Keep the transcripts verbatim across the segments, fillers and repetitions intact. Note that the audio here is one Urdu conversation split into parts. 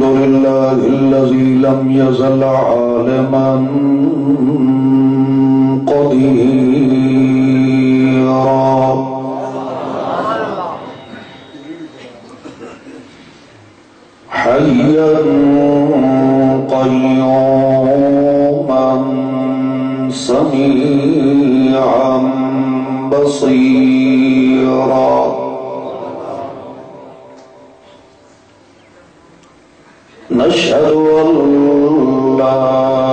لله الذي لم يزل عالما قديرا حيا قيوما سميعا بصيرا نشهد أن لا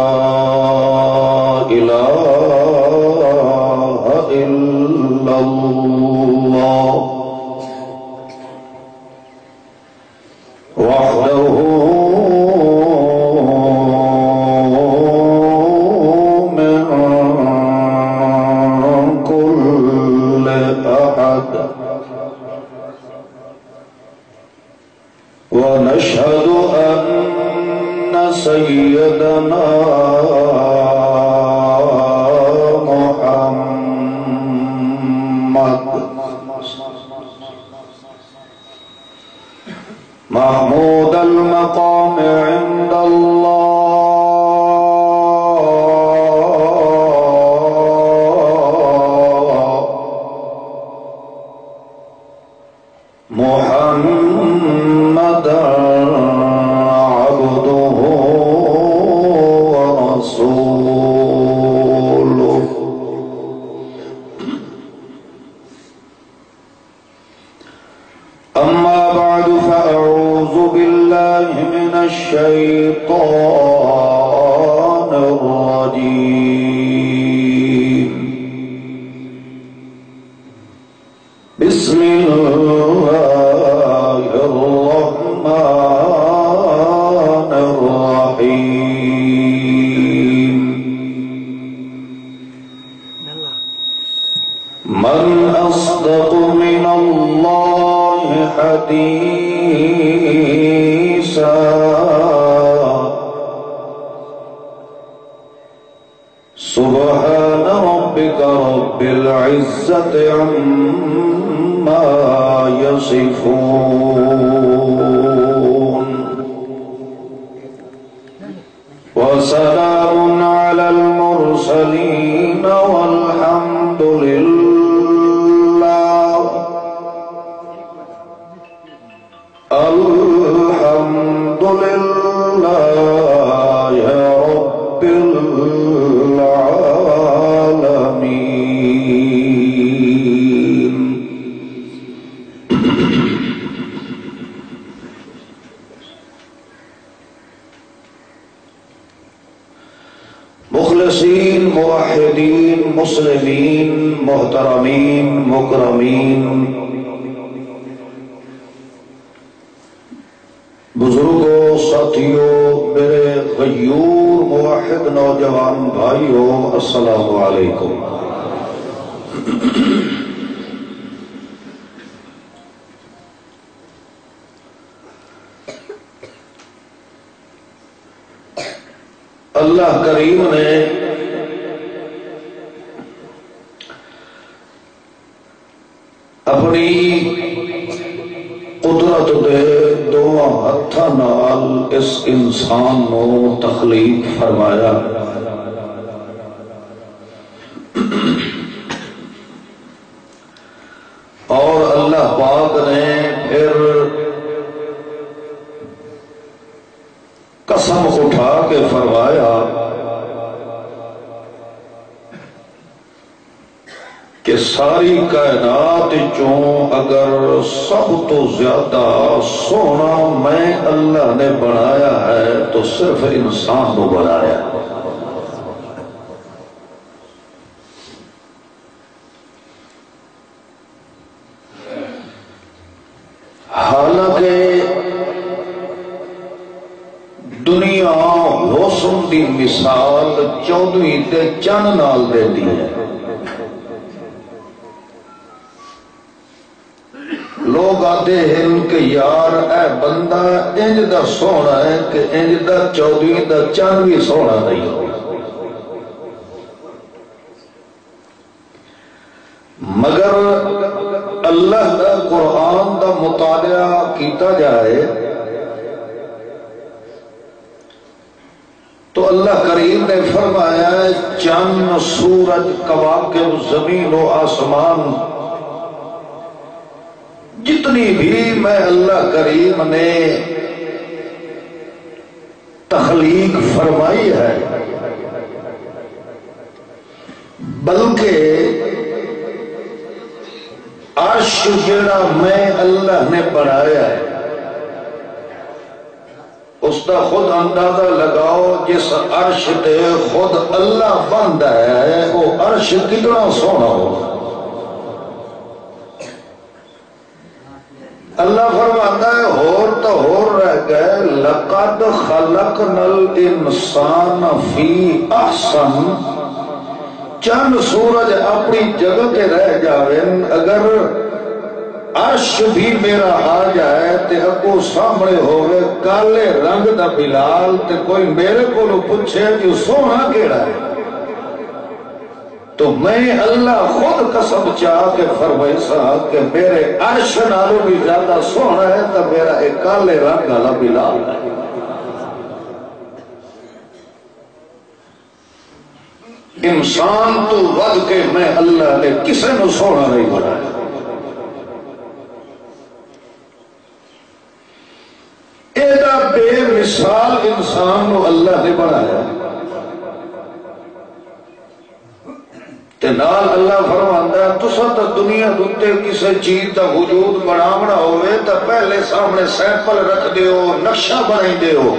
إله إلا الله وحده من كل أحد ونشهد أن سيدنا محمد محمود المقام عند الله محمد عبده ورسوله أما بعد فأعوذ بالله من الشيطان الرجيم بسم الله الرحمن الرحيم من أصدق من الله حديثا سبحان ربك رب العزة عما يصفون وسلام على المرسلين والحمد لله الحمد لله رب العالمين مخلصین موحدین مسلمین محترمین مکرمین بزرگوں ساتھیوں میرے غیور موحد نوجوان بھائیوں السلام علیکم۔ اللہ کریم نے اپنی قدرت دے دو ہتھاں نال اس انسان نو تخلیق فرمایا، اور اللہ پاک نے پھر قسم اٹھا کے فرمایا کہ ساری کائنات چوں اگر سب تو زیادہ سونا میں اللہ نے بنایا ہے تو صرف انسان کو بنایا ہے۔ حالانکہ دنیا حسن دی مثال چودویں دے چند نال دے دی ہے۔ لوگ آتے ہیں کہ یار اے بندہ انج دا سونا ہے کہ انج دا چودویں دا چند بھی سونا نہیں ہو، مگر اللہ دا قرآن دا مطالعہ کیتا جائے تو اللہ کریم نے فرمایا چاند سورج کواکب زمین و آسمان جتنی بھی میں اللہ کریم نے تخلیق فرمائی ہے بلکہ عرش جڑا میں اللہ نے بنایا ہے اس کا خود اندازہ لگاؤ جس عرش تے خود اللہ بنتا ہے وہ عرش کتنا سونا ہو. اللہ فرماتا ہے ہور تو ہور رہ گئے لقد خلقنا الانسان فی احسن. چند سورج اپنی جگہ تے رہ جاوے اگر عرش بھی میرا آ جائے تے اگو سامنے ہوئے کالے رنگ دا بلال تے کوئی میرے کو پوچھے کہ سونا کیڑا ہے تو میں اللہ خود قسم چاہ کے فرمائی صاحب کہ میرے عرش نالوں بھی زیادہ سونا ہے تو میرا ایک کالے رنگ والا بلال ہے. انسان تو ود کے میں اللہ نے کسی نو سونا نہیں بنایا. ایڈا بے مثال انسان نو اللہ نے بنایا تے نال اللہ فرماندا ہے تساں تے دنیا دے کسی چیز دا وجود بناونا ہوئے تے پہلے سامنے سیمپل رکھ دیو نقشہ بنائی دیو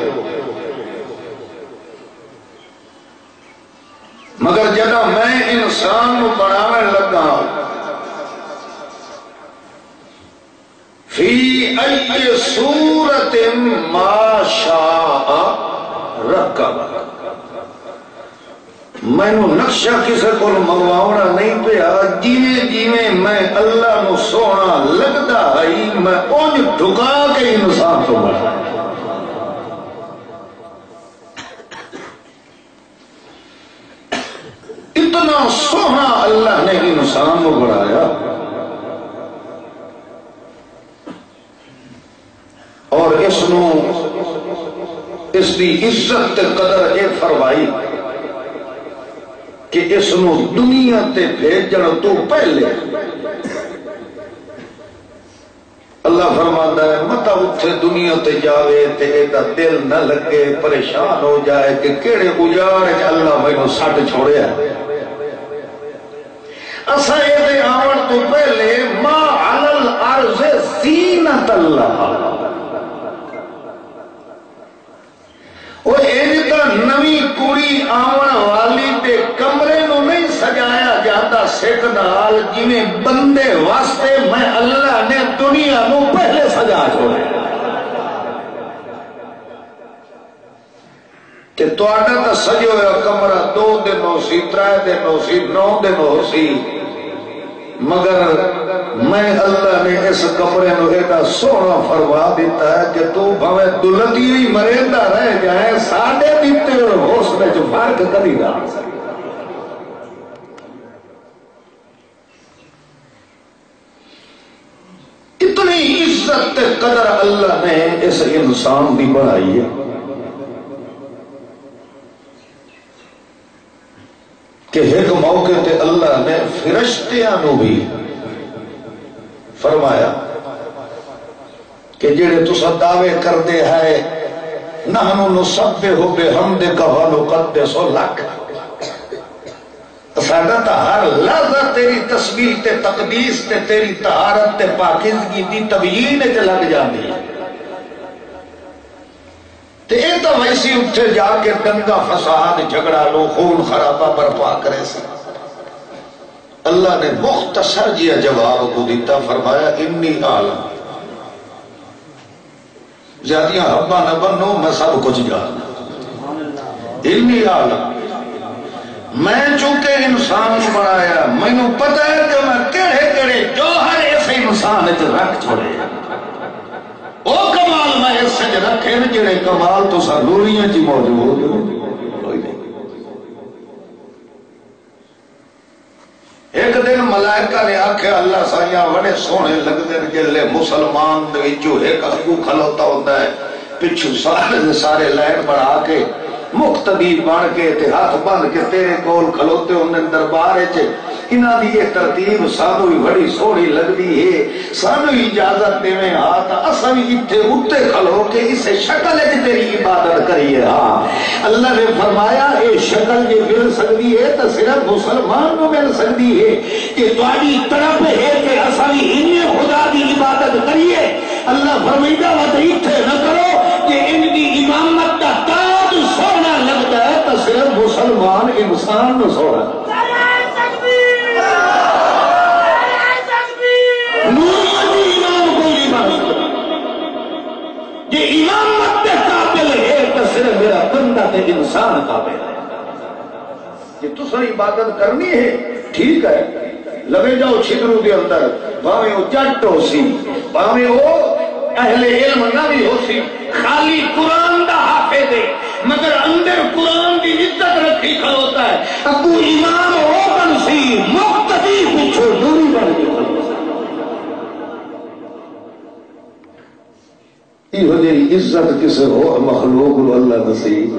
مگر جدہ میں انسان نو بناوے لگا فی ای صورت ما شاء رکب میں نو نقشہ کسے کو منگواؤنا نہیں پیا جیویں جیویں میں اللہ نو سونا لگتا ہے میں اونج ڈھکا کے انسان تو بنا. اتنا سونا اللہ نے انسان نو بنایا اور اس نو اس دی عزت تے قدر اے فرمائی کہ اس نو دنیا تے بھیجن تو پہلے اللہ فرماتا ہے متا اتھے دنیا تے جاوے تے ایدہ دل نہ لگے پریشان ہو جائے کہ کیڑے اجاڑے اللہ میں نو ساٹھ چھوڑے ہیں. اسا ایدے آوڑ تو پہلے ما علی الارض زینت اللہ وہ ایجتا نوی کوڑی آوڑ والی تے کمرے نو نہیں سجایا جاتا سیکنال جنہیں بندے واسطے میں اللہ نے دنیا نو پہلے سجا چھوڑے کہ تو آڈا تا سجو ہے کمرہ دو دن ہو سی ترائے دن ہو سی نو دن ہو سی مگر میں اللہ نے اس کمرے نو ایڈا سونا فرما دیتا ہے کہ تو بھویں دلتی ہی مریندہ رہ جائے ساڑھے دیتے اور حوصلے جو فرق کری گا. اتنی عزت قدر اللہ نے اس انسان دی بڑھائی ہے کہ ایک موقع تے اللہ نے فرشتیاں نو بھی فرمایا کہ جڑے تسا دعوے کر دے ہے نحنو نسبحو بحمدک و نقدس لک ساڈا تا ہر لحظہ تیری تسبیح تے تقدیس تے تیری طہارت تے پاکیزگی دی تبیین تے لگ جاندی ہے تے اے تو ویسی اٹھے جا کے دنگا فساد جھگڑا لو خون خرابہ برپا کرے سی. اللہ نے مختصر جیا جواب کو دیتا فرمایا انی عالم زیادیاں حبہ نہ بنو میں سب کچھ جاننا. انی عالم میں چونکہ انسان بنایا میں نو پتہ ہے کہ میں کیڑے کیڑے جوہر ایسے انسان رکھ چھوڑے او کمال میں اس سے رکھے نا جڑے کمال تو سنوریاں جی موجود کوئی نہیں. ایک دن ملائکہ نے آکھیا اللہ سائیاں بڑے سونے لگ دے جلے مسلمان دے جو ایک اگو کھلوتا ہوتا ہے پچھو سارے سارے لائن بڑھا کے مقتدی بن کے تے ہاتھ بن کے تیرے کول کھلوتے انہیں دربار چ انہاں دی یہ ترتیب سانو ہی بڑی سوہنی لگدی ہے سانو اجازت دیویں ہاتھ اساں بھی اتھے اتے کھلو کے اس شکل وچ تیری عبادت کریے ہاں اللہ نے فرمایا اے شکل جے مل سکدی ہے تو صرف مسلمان کو مل سکدی ہے کہ تہاڈی طرف ہے کہ اساں بھی انہیں خدا دی عبادت کریے اللہ فرمائندا وا اتھے نہ کرو کہ ان دی امامت دا تاج سونا لگتا ہے تو صرف مسلمان انسان نو سونا یہ امامت کے قابل ہے تو صرف میرا بندہ تے انسان قابل ہے یہ تسا عبادت کرنی ہے ٹھیک ہے لگے جاؤ چھدرو کے اندر باویں وہ جٹ ہو سی باویں وہ اہل علم نہ بھی ہو سی خالی قرآن دا حافظ ہے مگر اندر قرآن کی عزت رکھی کھڑوتا ہے ابو امام ہو بن سی مقتدی پچھو دوری بن کے یہ وجہ عزت کسے ہو مخلوق اللہ نصیب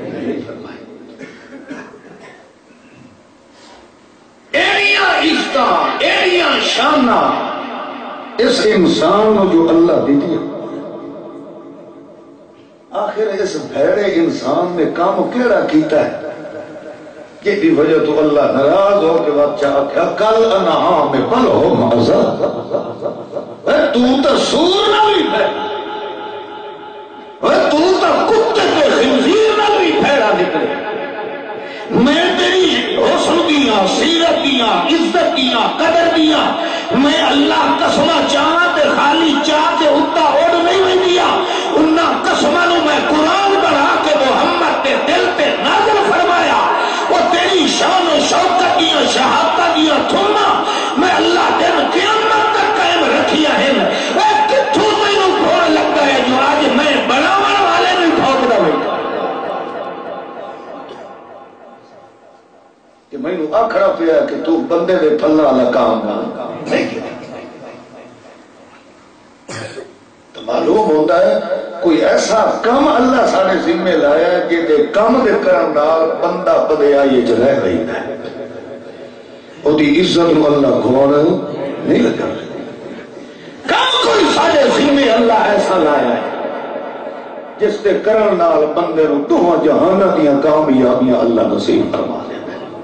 ایڑیاں عزتاں ایڑیاں شانہ اس انسان جو اللہ دی دیا آخر اس بھیڑے انسان نے کام کیڑا کیتا ہے یہ بھی وجہ تو اللہ ناراض ہو کہ بچہ آکھا کل انہاں میں بل ہو مازا تو تو سور نہ بھی پھیڑا تو تو کتے کے خنزیر نہ بھی پھیڑا نکلے میں تیری حسن دیاں سیرت دیاں عزت دیاں قدر دیاں میں اللہ قسمہ چاہاں تے خالی چاہ تے اتا اوڑ نہیں ہوئی دیا انہاں قسمہ نو میں قرآن بڑھا کے محمد تے دل تے نازل فرمایا وہ تیری شان و شوکت دیاں شہادت دیاں تھونا میں اللہ دن قیامت تک قائم رکھیا ہے اے کتھوں تینوں بھوڑ لگتا ہے جو آج میں بڑھاوڑ والے نہیں بھوک دا ہوئی کہ میں نے آکھڑا پیا کہ تو بندے دے پھلنا والا کام نہیں کیا تو معلوم ہوتا ہے کوئی ایسا کام اللہ سارے ذمہ لایا ہے کہ دے کام دے کرنال بندہ بدے آئیے جو رہ رہی ہے وہ دی عزت میں اللہ گھوڑ نہیں لگا کام کوئی سارے ذمہ اللہ ایسا لایا ہے جس دے کرنال بندے رو دوہاں جہانہ دیاں کامیابیاں اللہ نصیب فرما دے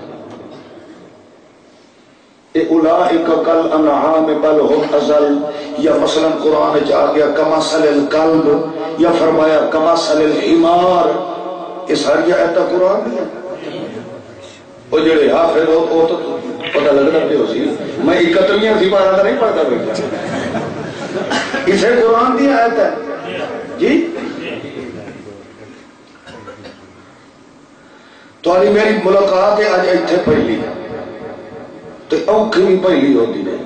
اولئک کل انعام بل هم اضل یا مثلا قرآن وچ آ گیا کمثل الکلب یا فرمایا کمثل الحمار یہ ساری آیت قرآن ہے وہ جڑے حافظ ہو تو پتہ لگنا پہ ہو سی میں اکتویاں سی بارہ نہیں پڑھتا بیٹھا اسے قرآن دی آیت ہے جی تو علی میری ملاقات ہے آج ایتھے پہلی تو اوکھی بھی پہلی ہوتی ہے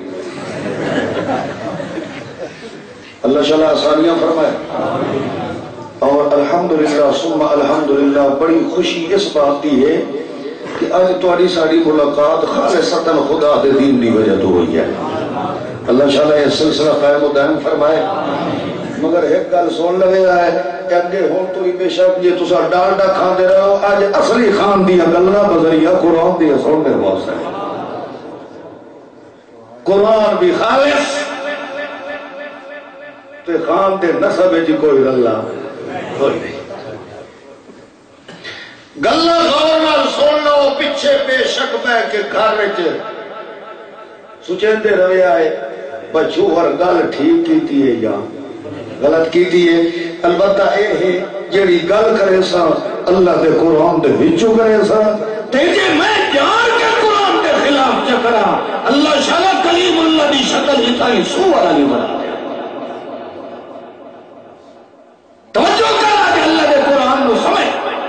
اللہ شاء آسانیاں فرمائے اور الحمدللہ ثم الحمدللہ بڑی خوشی اس بات کی ہے کہ آج تھوڑی ساری ملاقات خالصتاً خدا دے دین دی وجہ تو ہوئی ہے اللہ شاء یہ سلسلہ قائم و دائم فرمائے مگر ایک گل سن لگے ہے کہ اگے ہون تو بے شک جی تسا ڈالڈا کھان دے رہے ہو آج اصلی خان دیا گلنا بذریعہ قرآن دیا سننے واسطے قرآن بھی خالص تے خان دے نسب جی کوئی اللہ کوئی نہیں گلہ غور نال سن لو پیچھے بے شک بہ کے گھر وچ سچیندے روے آئے بچوہر گل ٹھیک کیتی ہے یا غلط کیتی ہے البتہ اے ہے جیڑی گل کرے سا اللہ دے قرآن دے وچوں کرے سا تے جے میں جان کے قرآن دے خلاف چکرا اللہ شالا کلیم اللہ دی شکل جتائی سو والا نہیں بنا توجہ کر آج اللہ دے قرآن نو سمجھ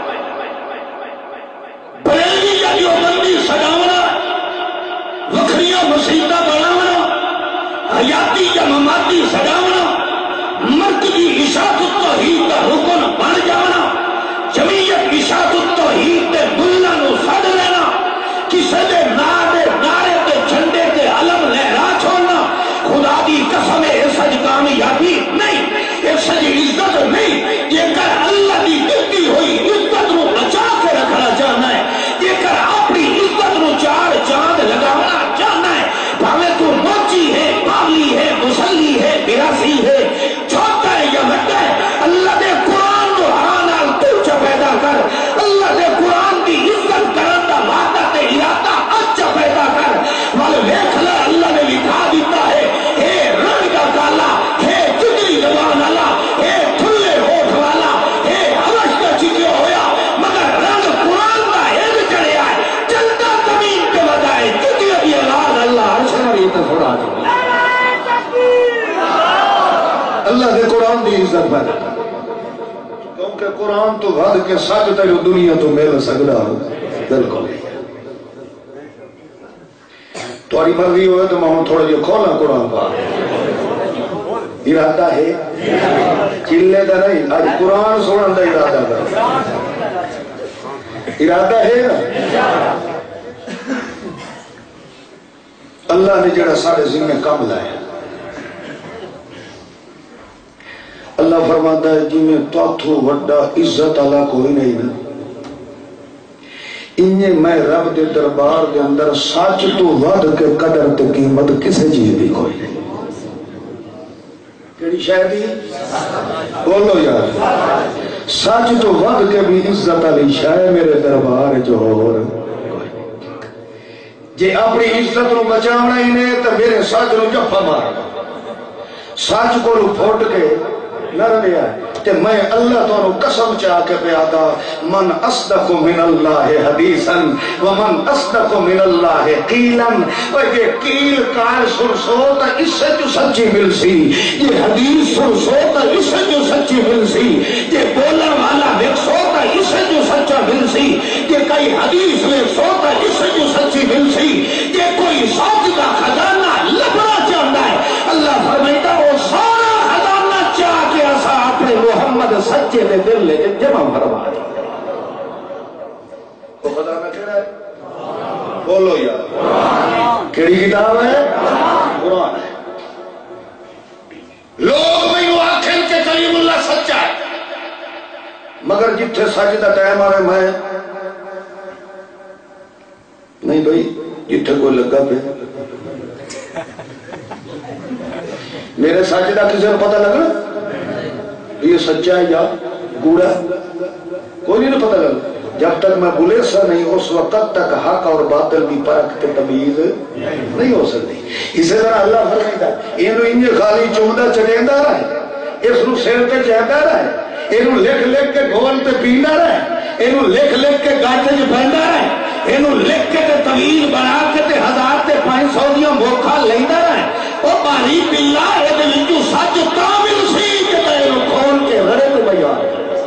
بریلوی یا جو بندی سجاونا وکھریاں مسیطہ بناونا حیاتی یا مماتی سجاونا مرکزی اشاعت التوحید کا رکن بن جانا جمعیت اشاعت التوحید دے ملہ نو سڑ لینا کسے دے نعرے نعرے تے جھنڈے تے علم لہرا چھوڑنا خدا دی قسم ہے سج کامیابی نہیں یہ سج عزت نہیں یہ کہ قرآن تو ود کے سچ تیرے دنیا تو مل سکتا بالکل تھوڑی مرضی ہوئے تو میں تھوڑا جہا کھولا قرآن پاک ارادہ ہے چلے دا نہیں آج قرآن سنن دا ارادہ دا ارادہ ہے نا اللہ نے جڑا سارے ذمہ کام لائے اللہ فرماتا ہے جی میں تو وڈا عزت اللہ کوئی نہیں نا انہیں میں رب دے دربار دے اندر سچ تو ود کے قدر تے قیمت کسے چیز بھی کوئی نہیں کیڑی شاید ہی بولو یار سچ تو ود کے بھی عزت علی شاید میرے دربار جو اور جے اپنی عزت نو بچاونا ہی نہیں تو میرے سچ نو جفا مارنا سچ کو پھوٹ کے نہ رہا کہ میں اللہ تو قسم چاہ کے پیادا من اصدق من اللہ حدیثا ومن اصدق من اللہ قیلا یہ قیل کار سن سوتا اس سے جو سچی مل سی یہ حدیث سن سوتا اس سے جو سچی مل سی یہ بولن والا دیکھ سوتا اس سے جو سچا مل سی یہ کئی حدیث میں سوتا اس سے جو سچی مل سی یہ کوئی ساتھ کا خزانہ لبنا چاہتا ہے اللہ فرمائتا وہ سارا محمد سچے نے دل لے کے جمع فرما دیا وہ خدا میں کہہ رہا ہے بولو یار کیڑی کتاب ہے قرآن ہے لوگ میں یوں آنکھیں کہ کلیم اللہ سچا ہے مگر جتھے سچ دا ٹائم آ رہے میں نہیں بھائی جتھے کوئی لگا پہ میرے سچ دا کسی کو پتہ لگنا یہ سچا ہے یا گوڑا کوئی نہیں پتہ لگا جب تک میں بولے سا نہیں اس وقت تک حق اور باطل کی پرکھ کے تمیز نہیں ہو سکتی اسی طرح اللہ فرمائتا ہے یہ انجے خالی چوندہ چڑھیندا رہے اس نو سر تے چہدا رہے اینو لکھ لکھ کے گھول تے پیندا رہے اینو لکھ لکھ کے گاٹے چ بہندا رہے اینو لکھ کے تے طویل بنا کے تے ہزار تے پانچ سو دیاں موکھا لیندا رہے او باری باللہ اے دے وچوں سچ کامل سی کہ اینو کھول کے رڑے تے بیان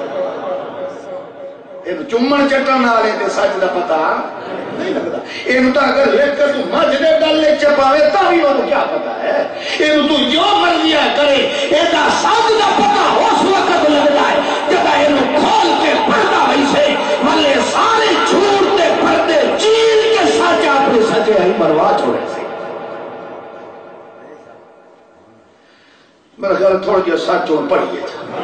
اینو چمن چٹن والے تے سچ دا پتہ نہیں لگدا اینو تا اگر لکھ کے تو مجھ دے گلے چ پاوے تا بھی اونوں کیا پتہ ہے اینو تو جو مرضی کرے اے دا سچ دا پتہ اس وقت لگدا ہے جب اینو کھول کے پڑھدا ویسے ملے سارے جھوٹ تے پردے چیر کے سچ اپنے سچے ہی مروا چھوڑے سے میرا خیال تھوڑا جہا سچ اور پڑھیے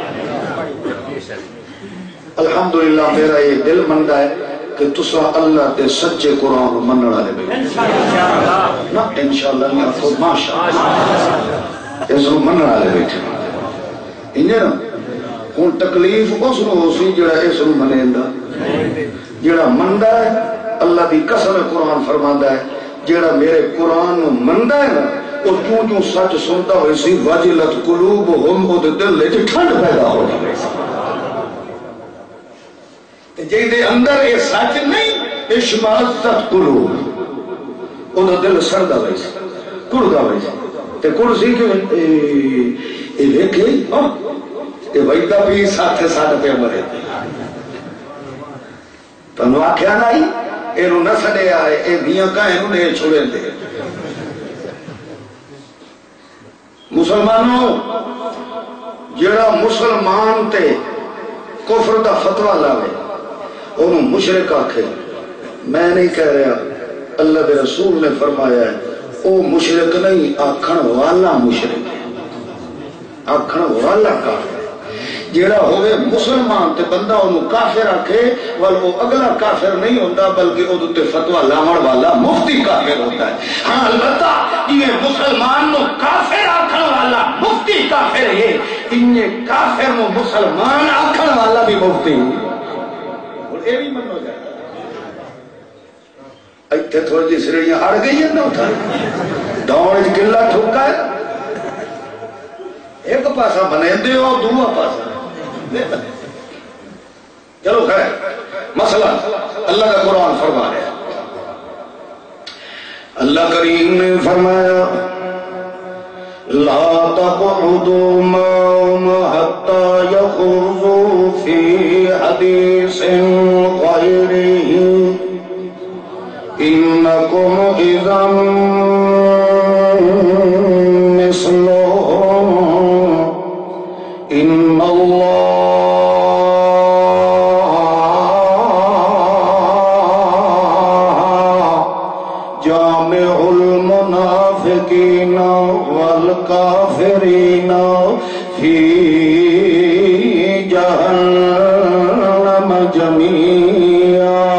الحمدللہ میرا یہ دل مندا ہے کہ تسا اللہ تے سچے قرآن منن والے بیٹھے نا انشاءاللہ نہیں آخو ماشاءاللہ اس کو منن والے بیٹھے انجھے نا ہن تکلیف اس نو ہو سی جڑا اس نو منیندا جڑا مندا ہے اللہ دی قسم قرآن فرماندا ہے جڑا میرے قرآن نو مندا ہے نا اور کیوں کیوں سچ سنتا ہوئی سی وجلت قلوبہم او دے دل لے ٹھنڈ پیدا ہو گئی جی دے اندر یہ سچ نہیں اشمازت قلوب او دا دل سردا ہوئی سی کڑدا ہوئی سی تے کڑ سی کہ اے دیکھے ہاں اے ویدا بھی ساتھ ساتھ پہ مرے تنو آکھیا نہیں اینو نہ سڑے آئے اے میاں کا اینو نے چھوڑے دے مسلمانوں جڑا مسلمان تے کفر دا فتوہ لاوے انہوں مشرک آکھے میں نہیں کہہ رہا اللہ دے رسول نے فرمایا ہے او مشرک نہیں آکھن والا مشرک ہے آکھن والا کافر جڑا ہوئے مسلمان تے بندہ انہوں کافر آکھے وال وہ اگلا کافر نہیں ہوتا بلکہ او تے فتوہ لاون والا مفتی کافر ہوتا ہے ہاں البتہ یہ مسلمان نو کافر آکھن والا مفتی کافر ہے انہیں کافر نو مسلمان آکھن والا بھی مفتی اور اے بھی منو جائے ایتھے تھوڑی جی سریڑیاں اڑ گئی ہیں نا اٹھا دوڑ کلا ٹھوکا ہے ایک پاسا بنے دے ہو دوہ پاسا چلو خیر مسئلہ اللہ کا قرآن فرما رہا ہے اللہ کریم نے فرمایا لا تقعدوا معهم حتى يخوضوا في حديث غيره إنكم إذا مثلهم إن الله جامع المنافقين والكافرين في جہنم جميعا۔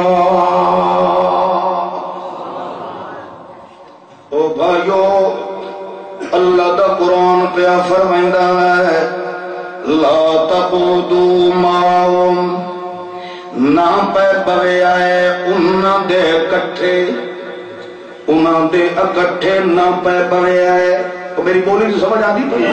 او بھائیو، اللہ دا قرآن پیا فرمائندا ہے لا تقعدوا معهم، نہ پہ بوے آئے انہاں دے اکٹھے، انہاں دے اکٹھے نہ پہ بوے آئے۔ تو میری بولی تو سمجھ آتی پئی؟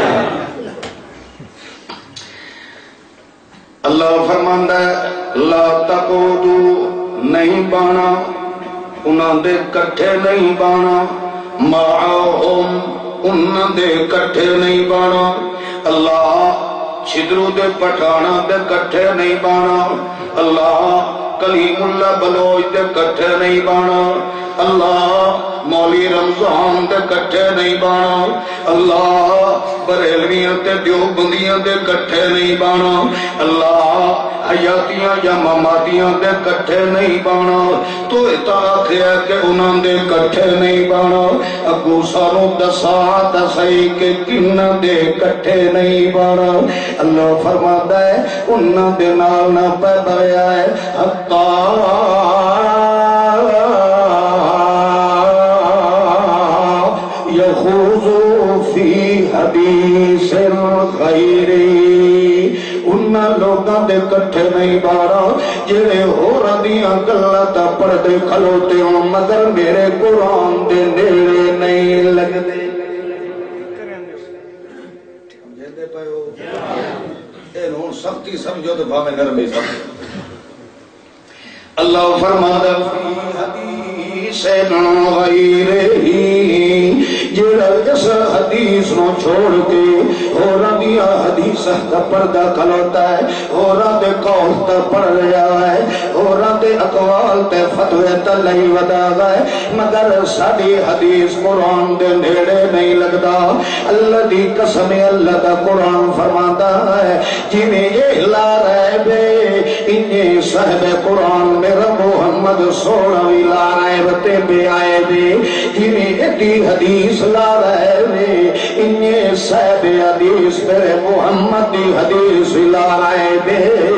اللہ فرماندا ہے لا تقعدو، نہیں بانا انہاں دے کٹھے نہیں بانا، معاہم انہاں دے کٹھے نہیں بانا، اللہ چھدرو دے پٹھانا دے کٹھے نہیں بانا، اللہ کلیم اللہ بلوچ دے کٹھے نہیں بانا، اللہ مولی رمضان دے کٹھے نہیں بانا، اللہ بریلویاں تے دیوبندیاں دے کٹھے نہیں بانا، اللہ حیاتیاں یا مماتیاں دے کٹھے نہیں بانا۔ تو اطاعت ہے کہ انہاں دے کٹھے نہیں بانا، اگو سانو دسا دسائی کہ کنہ دے کٹھے نہیں بانا۔ اللہ فرماتا ہے انہاں دے نال نہ پہ بھیا ہے حقا حدیث غیری، انہاں لوگاں دے کٹھے نہیں بارا جڑے ہور دیاں گلاں تے پردے کھلوتے ہوں مگر میرے قرآن دے نیڑے نہیں لگدے۔ سمجھدے پئے ہو؟ اے ہن سختی سمجھو تے بھاویں نرمی سمجھو۔ اللہ فرماتا حدیث غیری، جڑا اس حدیث نو چھوڑ کے ہوراں دیاں حدیث دا پردہ کھلوتا ہے، ہوراں دے قول تے پڑھ رہا ہے، ہوراں دے اقوال تے فتوے تے لئی ودا ہے، مگر ساڈی حدیث قرآن دے نیڑے نہیں لگدا۔ اللہ دی قسم اللہ دا قرآن فرماتا ہے جنہیں یہ لا رہے بے انہیں صاحب قرآن میرا محمد سونا بھی لا رہے بتے بے آئے بے، جنہیں ایڈی حدیث لا رہے بے انہیں صاحب حدیث میرے محمد دی حدیث لا رہے بے،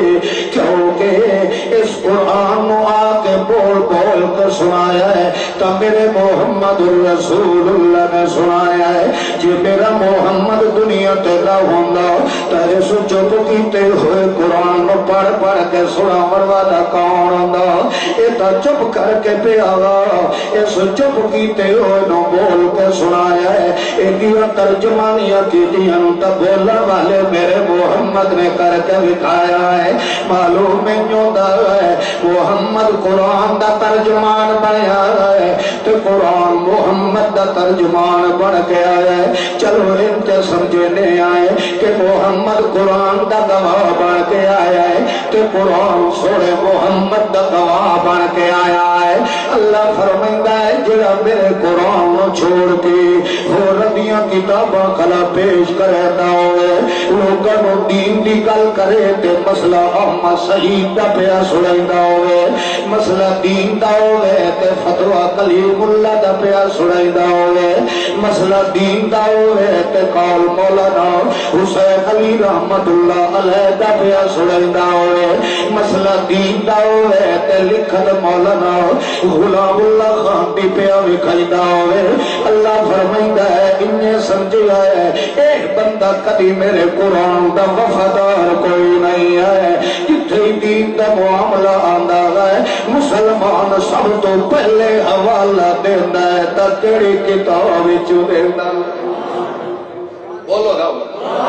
کیونکہ اس قرآن نو آ کے بول بول کر سنایا ہے تو میرے محمد رسول اللہ نے سنایا ہے۔ جی میرا محمد دنیا تے نہ ہوندا تے اس چپ کیتے ہوئے قرآن نو پڑھ پڑھ کے سناون والا کون ہوندا؟ اے تا چپ کر کے پیا اس چپ کیتے ہوئے نو بول کے سنایا ہے۔ ایڈیاں ترجمانیاں کیتیاں تے بولن والے میرے محمد نے کر کے دکھایا ہے۔ معلوم نہیں ہوندا ہے محمد قرآن دا ترجمان بنیا ہے تے قرآن محمد دا ترجمان بن کے آیا ہے۔ چلو انتے سمجھنے آئے کہ محمد قرآن دا گواہ بن کے آیا ہے تے قرآن سوڑے محمد دا گواہ بن کے آیا ہے۔ اللہ فرمائندہ ہے جڑا میرے قرآن چھوڑ کے اور دیاں کتاباں کلا پیش کرتا ہوئے لوگاں نو دین دی گل کرے تے مسئلہ احمد شہید دا پیا سنائندا ہوئے، مسئلہ دین دا ہوئے تے فتوی کلیم اللہ دا پیا سنائندا ہوئے، مسئلہ دین دا ہوئے تے قول مولانا حسین علی رحمت اللہ علیہ دا پیا سنائندا ہوئے، مسئلہ دین دا ہوئے تے لکھل مولانا غلام اللہ خان دی پیا وکھائیدا ہوئے۔ اللہ فرمائندہ ہے انہیں سمجھیا ہے ایک بندہ کبھی میرے قرآن دا وفادار کوئی نہیں ہے، جتھے دین دا معاملہ آندا ہے مسلمان سب تو پہلے حوالہ دیندا ہے تا کیڑی کتاب وچ دیندا؟ بولو نا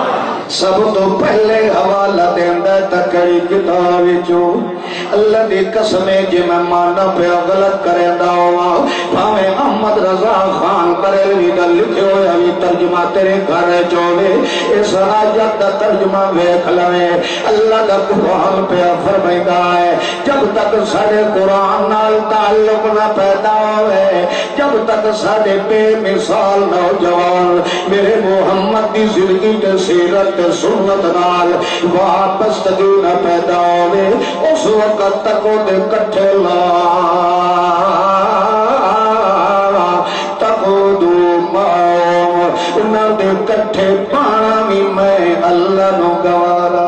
سب تو پہلے حوالہ دیندہ تکڑی کتاب جو اللہ دی قسمیں جی میں مانا پہ غلط کرے داؤں پھاویں محمد رضا خان بریلوی دا لکھے ہوئے ابھی ترجمہ تیرے گھر چولے اس آیت دا ترجمہ ویکھ لوے اللہ دا قرآن پہ فرمائدہ ہے جب تک سارے قرآن نال تعلق نہ پیدا ہوئے جب تک سارے بے مثال نوجوان میرے محمد دی زندگی تے سیرت تے سنت نال واپس تکی نہ پیدا ہوئے اس وقت تک وہ دے کٹھے لا تقودو ماؤ انہاں دے کٹھے پانا بھی میں اللہ نو گوارا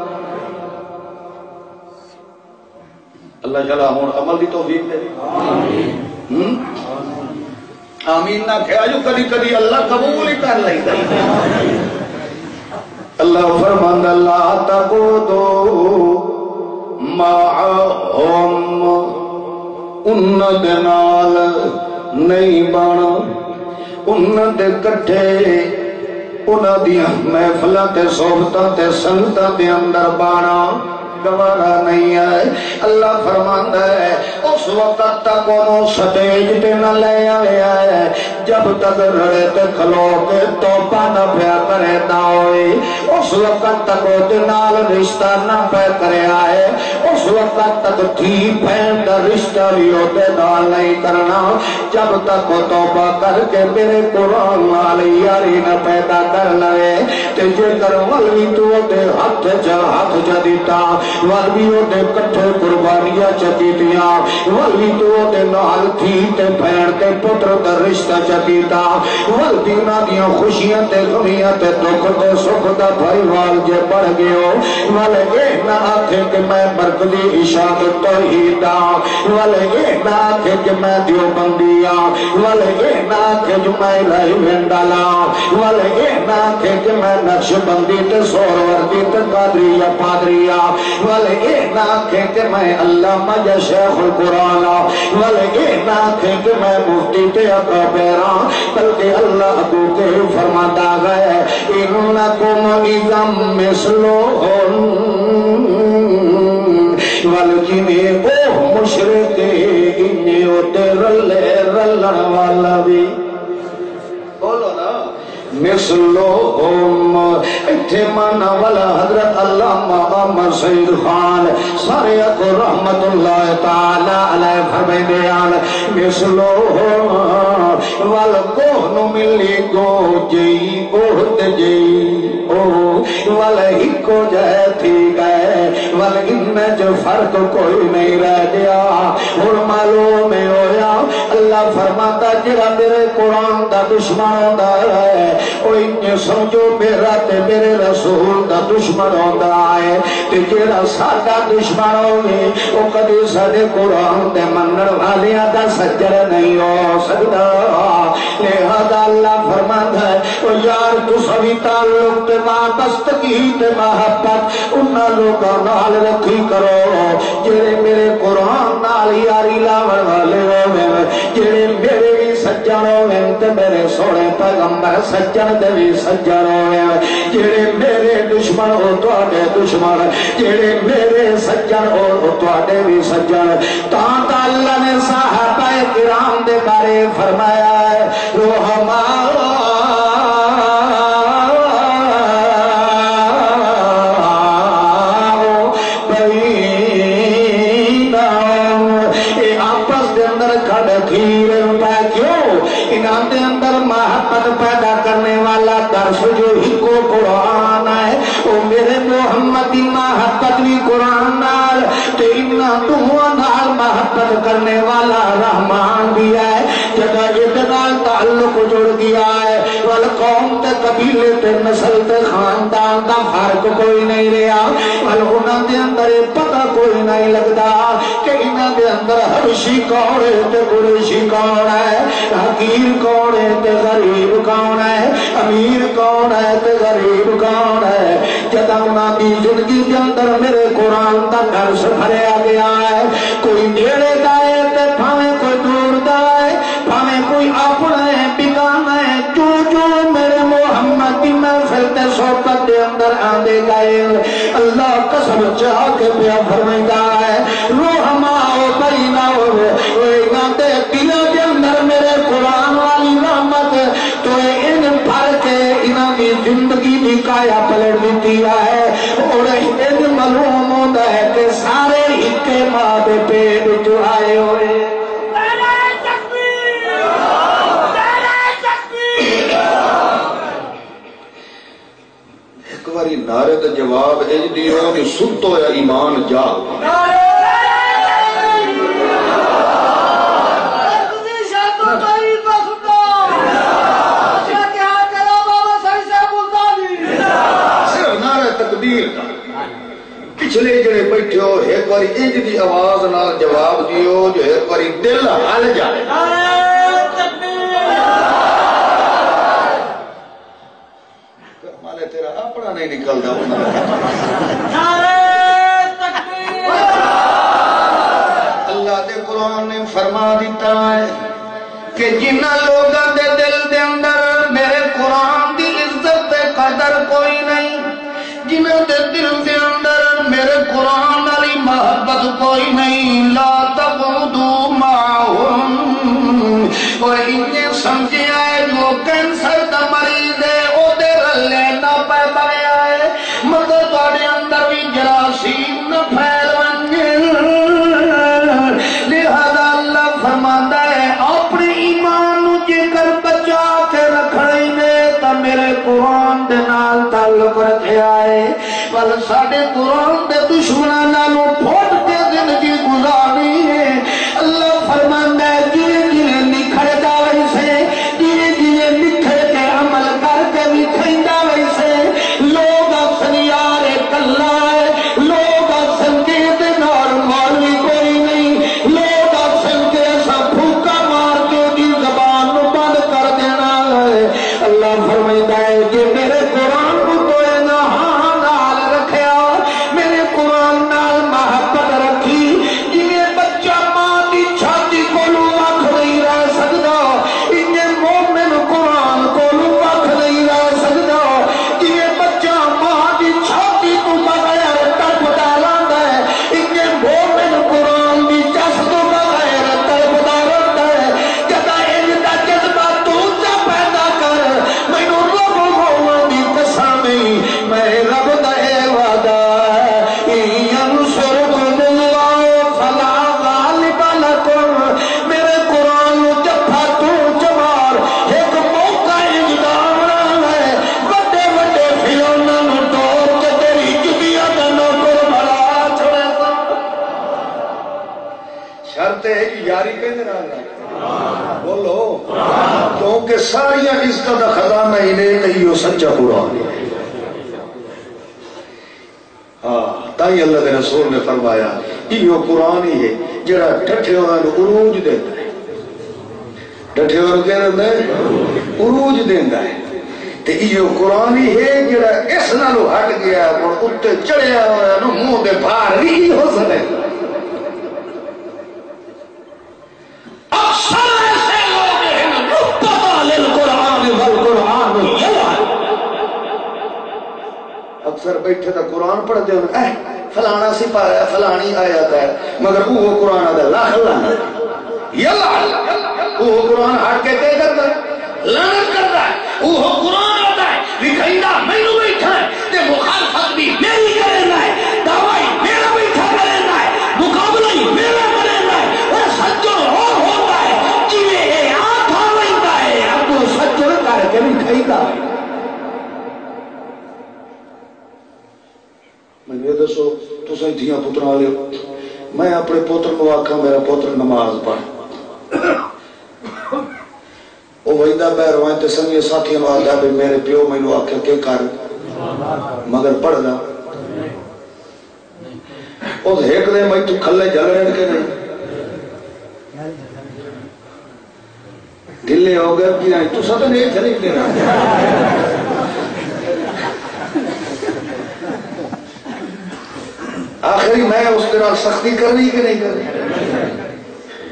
اللہ جلا ہون عمل دی توفیق دے آمین آمین نہ کہا جو کدی کدی اللہ قبول ہی کر لئی دی اللہ فرمان اللہ تقودو معہم ان دنال نہیں بانا ان دے کٹھے انہ دیا محفلہ تے صحبتہ تے سنگتہ تے اندر بانا گوارا نہیں ہے اللہ فرماندہ ہے اس وقت تک انہوں سٹیج تے نہ لے آئے ہے جب تک رڑے تے کھلو کے توپا نہ پیا کرے داؤئی اس وقت تک وہ دنال رشتہ نہ پہ کرے آئے اس وقت تک تھی پہن کا رشتہ بھی ہوتے نال نہیں کرنا جب تک وہ توبہ کر کے میرے قرآن والی یاری نہ پیدا کر لے تے جے کر ولوی تو ہوتے ہاتھ جا ہاتھ جا دیتا ولوی ہوتے کٹھے قربانیاں چکیتیاں ولوی تو ہوتے نال تھی تے پہن تے پتر کا رشتہ چکیتا ولوی نہ دیا خوشیاں تے غمیاں تے دکھ تے سکھ دا بھائی وال جے بڑھ گئے والے اے نہ آکھے کہ میں مرکزی اشاعت توحیدہ والے اے نہ آکھے کہ میں دیوبندیاں والے اے نہ آکھے جو میں الہی وینڈالا والے اے نہ آکھے کہ میں نقش بندی تے سور وردی تے قادریہ پادریہ والے اے نہ آکھے کہ میں علامہ یا شیخ القرآن والے اے نہ آکھے کہ میں مفتی تے اکابران بلکہ اللہ ابو کے فرماتا گئے انکم اذا مثلہم والجنی او مشرقی انہی ہوتے رلے رلن والا بھی بولو نا مثلہم اتھے مانا والا حضرت علامہ محمد سید خان سارے کو رحمت اللہ تعالی علیہ فرمائے بیان مثلہم والکوہنو ملی گو جئی اوہد جئی والا ہکو جائے تھی گئے والا ان میں جو فرق کوئی نہیں رہ گیا اور معلوم ہویا اللہ فرماتا جرا میرے قرآن دا دشمن ہوتا ہے وہ انہیں سمجھو میرا تے میرے رسول دا دشمن ہوتا ہے تے جرا ساڑا دشمن ہوگی وہ کدی سارے قرآن دے منر والیاں دا سجر نہیں ہو سکتا لہذا اللہ فرماتا ہے وہ یار تو سوی تعلق تے وابستگی تے محبت انہاں لوگاں نال رکھی کرو جڑے میرے قرآن نال یاری لاون والے ہوویں جڑے میرے بھی سجن ہوویں تے میرے سونے پیغمبر سجن دے بھی سجن ہوویں جڑے میرے دشمن ہو تواڈے دشمن جڑے میرے سجن ہو تواڈے بھی سجن تاں اللہ نے صحابہ کرام دے بارے فرمایا ہے رحماء انہاں دے اندر محبت پیدا کرنے والا درس جو ہی کو قرآن ہے وہ میرے محمد دی محبت بھی قرآن نال تے انہاں دعا نال محبت کرنے والا رحمان بھی ہے جگہ اتنال تعلق جڑ گیا ہے والقوم تے قبیلے تے نسل تے خاندان دا فرق کوئی نہیں رہا وال انہاں دے اندر پتہ کوئی نہیں لگتا کہ انہاں دے اندر حبشی کون ہے تے قریشی کون ہے حقیر کون ہے تے غریب کون ہے امیر کون ہے تے غریب کون ہے جدا انہاں دی زندگی کے اندر میرے قرآن دا درس بھریا گیا ہے کوئی نیڑے دا ہے تے بھاویں کوئی دور دا ہے بھاویں کوئی اپنا ہے بیگانہ ہے جو جو میرے محمد دی محفل تے صحبت دے اندر اللہ قسم چاہ کے پیا فرمائندا ہے رحماء بینہم انہاں دے دلوں دے اندر میرے قرآن والی رحمت تو ان بھر کے انہاں دی زندگی دی کایا پلٹ دیتی ہے اور ان معلوم ہوتا ہے کہ سارے ہکے ماں دے پیٹ جو آئے ہوئے نعرے کا جواب اج دیو کہ سن تو یا ایمان جا نعرہ تکبیر کا پچھلے جڑے بیٹھے ہو ایک باری اج دی آواز نال جواب دیو جو ایک باری دل ہل جائے تیرا اپنا نہیں نکلتا اللہ دے قرآن نے فرما دیتا ہے کہ جنہ لوگوں دے دل دے اندر میرے قرآن دی عزت دے قدر کوئی نہیں جنہ دے دل دے اندر میرے قرآن والی محبت کوئی نہیں لا تقعدوا معهم اور انہیں سمجھے آئے جو کینسر دا مریض ہے او دے رلے نہ پہ بڑھیا ہے مگر توڑے اندر بھی جراثیم نہ پھیل ونگے لہذا اللہ فرماتا ہے اپنے ایمان جے کر بچا کے رکھنے میں تا میرے قرآن دے نال تعلق رکھے آئے بل ساڑے قرآن دے دشمنہ نالوں پھوٹ کے زندگی گزاری ہے اللہ فرماتا ہے جنہیں جنہیں نکھڑ دا ویسے جنہیں جنہیں نکھڑ کے عمل کر کے بھی کھیندا ویسے لوگ اکثر یار کلا ہے لوگ اکثر کے دنار مولوی کوئی نہیں لوگ اکثر کے ایسا پھوکا مار کے دی زبان بند کر دینا ہے اللہ فرماتا ہے کہ میرے قرآن کو تو نہ ہاں نال رکھیا میرے قرآن نال محبت رکھی جنہیں بچہ ماں دی چھاتی کو لو وقت نہیں رہ سکتا انہیں مومن قرآن کو لو وقت نہیں رہ سکتا جنہیں بچہ ماں دی چھاتی کو بغیر تڑپ ڈالاندا ہے انہیں مومن قرآن دی جس کو بغیر تڑپ ڈالاندا ہے جدا ان دا جذبہ تو جا پیدا کر مینوں رب ہوواں دی قسم میں رب دا اے وعدہ ہے ینصرکم اللہ فلا غالب لکم میرے قرآن جفا تو جمار ایک موقع اجدام ہے بڑے بڑے فیلوناں نوں توڑ کے تیری جدیاں دا نوکر بنا چھوڑے شرط ہے کہ یاری کہندے نال بولو کیونکہ ساری عزت دا خزانہ ہی نہیں ہو سچا قرآن ہے ہاں تائی اللہ کے رسول نے فرمایا یہ قرآن ہی ہے جڑا ڈٹھے ہوئے عروج دیتا ہے ڈٹھے ہوئے کہہ رہا ہے عروج دیتا ہے تو یہ قرآن ہی ہے جڑا اس نالو ہٹ گیا اور اتے چڑھیا ہوا نو منہ دے باہر نہیں ہو سکے اکثر ایسے لوگ ہیں مبتدا للقرآن والقرآن یلعن اکثر بیٹھے تا قرآن پڑھ دے اے فلانا سی پایا فلانی آیت ہے مگر وہ قرآن آدھا لاکھ لانا یلعن وہ قرآن ہٹ کے دے کرتا ہے لعنت کرتا ہے وہ قرآن آتا ہے لکھائندہ میں نو بیٹھا ہے تے مخالفت بھی میری کرنا ہے دعوائی میرا بیٹھا کرنا ہے مقابلہ ہی میرا کرنا ہے اور سچو ہو ہوتا ہے جیوے اے آتھ آوائندہ ہے اب وہ سچو کر کے لکھائندہ ہے میں یہ دسو تو سہی دھیاں پتر والے میں اپنے پوتر کو آکھا میرا پوتر نماز پڑھ وہ ویندہ پہ روائیں تے سنگے ساتھی نواز ہے میرے پیو میں نو آکھا کہ کر مگر پڑھ دا اس ایک دے میں تو کھلے جل رہے کے نہیں دلے ہو گئے کہ نہیں تو ساتھ نہیں چلی دینا آخری میں اس طرح سختی کرنی کہ نہیں کرنی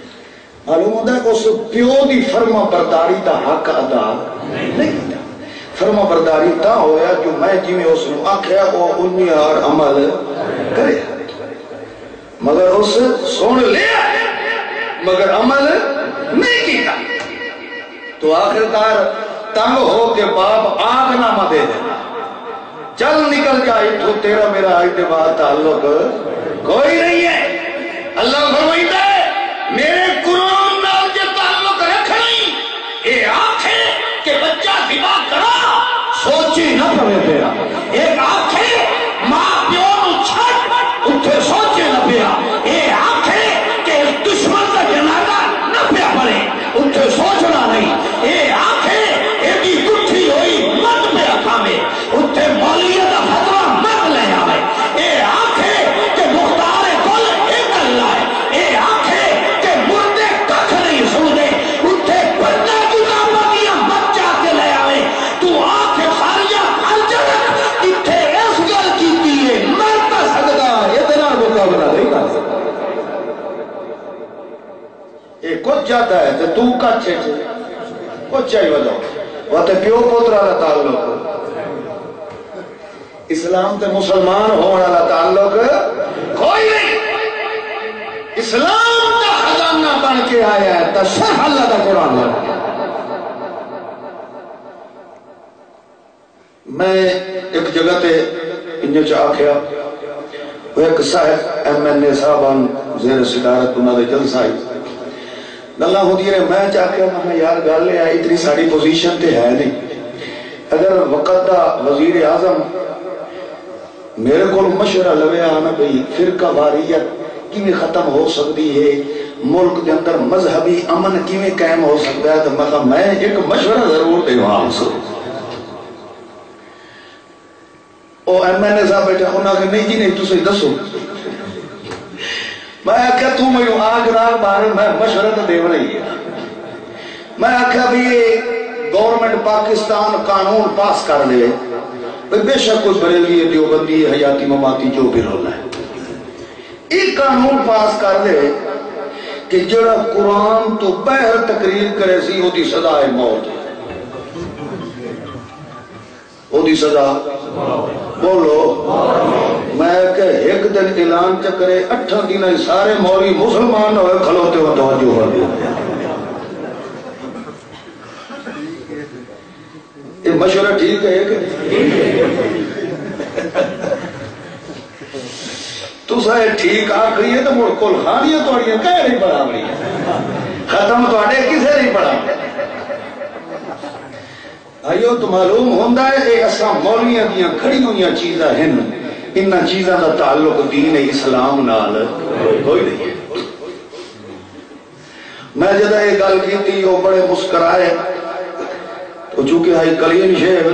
معلوم ہوتا ہے کہ اس پیو دی فرما برداری دا حق ادا نہیں کیتا فرما برداری تا ہویا جو میں جی میں اس نے آکھیا وہ انی اور عمل کرے مگر اس سن لیا مگر عمل نہیں کیتا تو آخرکار تنگ ہو کے باپ آگ نامہ دے دینا چل نکل جائے تو تیرا میرا آج کے بعد تعلق کوئی نہیں ہے اللہ فرمائیتا ہے میرے قرآن نال کے تعلق رکھ نہیں اے آنکھے کہ بچہ دماغ کرا سوچی نہ پڑے پیا ایک آنکھے ماں پیو نو چھٹ اتھے سوچے نہ پیا اے آنکھے کہ دشمن کا جنازہ نہ پیا پڑے اتھے سوچنا نہیں اے آنکھے ایڈی کٹھی ہوئی مت پیا کھامے اتھے مولیت کا فتوہ مت لے آوے اے آنکھے کہ مختار کل ایک اللہ ہے اے آنکھے کہ مردے کچھ نہیں سنے اتھے بندے کی کامتیاں مت جا کے لے آوے تو آنکھے خارجہ خرجہ رکھ اتھے اس گل کی دیئے مرتا صدقہ اتنا مقابلہ نہیں کر سکتا یہ کچھ جاتا ہے تو تو کچھ ہے کچھ چاہیے وجہ وہ تو پیو پوترا کا تعلق اسلام تے مسلمان ہونے والا تعلق کوئی نہیں اسلام کا خزانہ بن کے آیا ہے تو صرف اللہ کا قرآن ہے میں ایک جگہ تے انجھے چاہ کیا وہ ایک صاحب ایم این اے صاحبان زیر صدارت انہوں نے جلسہ آئی اللہ ہوتی ہے میں چاہ کے میں یار گال لے آئی اتنی ساری پوزیشن تے ہے نہیں اگر وقت دا وزیر اعظم میرے کو مشورہ لگے آنا بھئی فرقہ واریت کی ختم ہو سکتی ہے ملک کے اندر مذہبی امن کی قائم ہو سکتا ہے تو مطلب میں ایک مشورہ ضرور دے وہاں سے او ایم این اے صاحب بیٹھا انہوں نے نہیں جی نہیں تو سے دسو میں آکھا تو میں آگ راگ بارے میں مشورہ تو دیو نہیں ہے میں آکھا بھی گورنمنٹ پاکستان قانون پاس کر لے بے شک کچھ بریلی ہے دیوبندی ہے حیاتی مماتی جو بھی رونا ہے ایک قانون پاس کر دے کہ جڑا قرآن تو بہر تقریر کرے سی وہ دی سزا ہے موت وہ دی سزا بولو میں کہ ایک دن اعلان چکرے اٹھا دن سارے موری مسلمان ہوئے کھلوتے ہو توجہ ہو گئے یہ مشورہ ٹھیک ہے کہ تو سائے ٹھیک آکھری ہے تو مڑ کل خانیاں توڑیاں کہہ نہیں پڑا مری ختم تو آنے کسے نہیں پڑا آئیو تو معلوم ہوندہ ہے کہ اساں مولیاں دیاں کھڑی ہوئیاں چیزاں ہیں انہا چیزاں دا تعلق دین اسلام نال کوئی نہیں ہے میں جدہ ایک گل کی تھی وہ بڑے مسکرائے تو چونکہ ہائی کلیم شیخ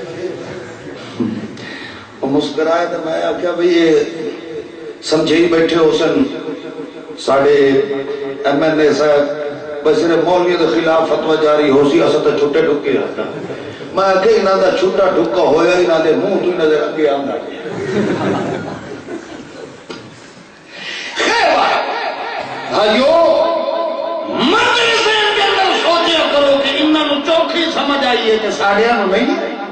وہ مسکرائے تو میں آکھا بھئی یہ سمجھے ہی بیٹھے ہو سن ساڑھے ایم این اے صاحب بسر مولیت خلاف فتوہ جاری ہو سی اسا تو چھوٹے ڈھکے رہتا میں آکھے انہاں دا چھوٹا ڈھکا ہویا انہاں دے منہ تو نظر اگے آمنا خیر بات بھائیو مدرسے کے اندر سوچیا کرو کہ انہاں نو چوکھی سمجھ آئیے کہ ساڑھیاں نو نہیں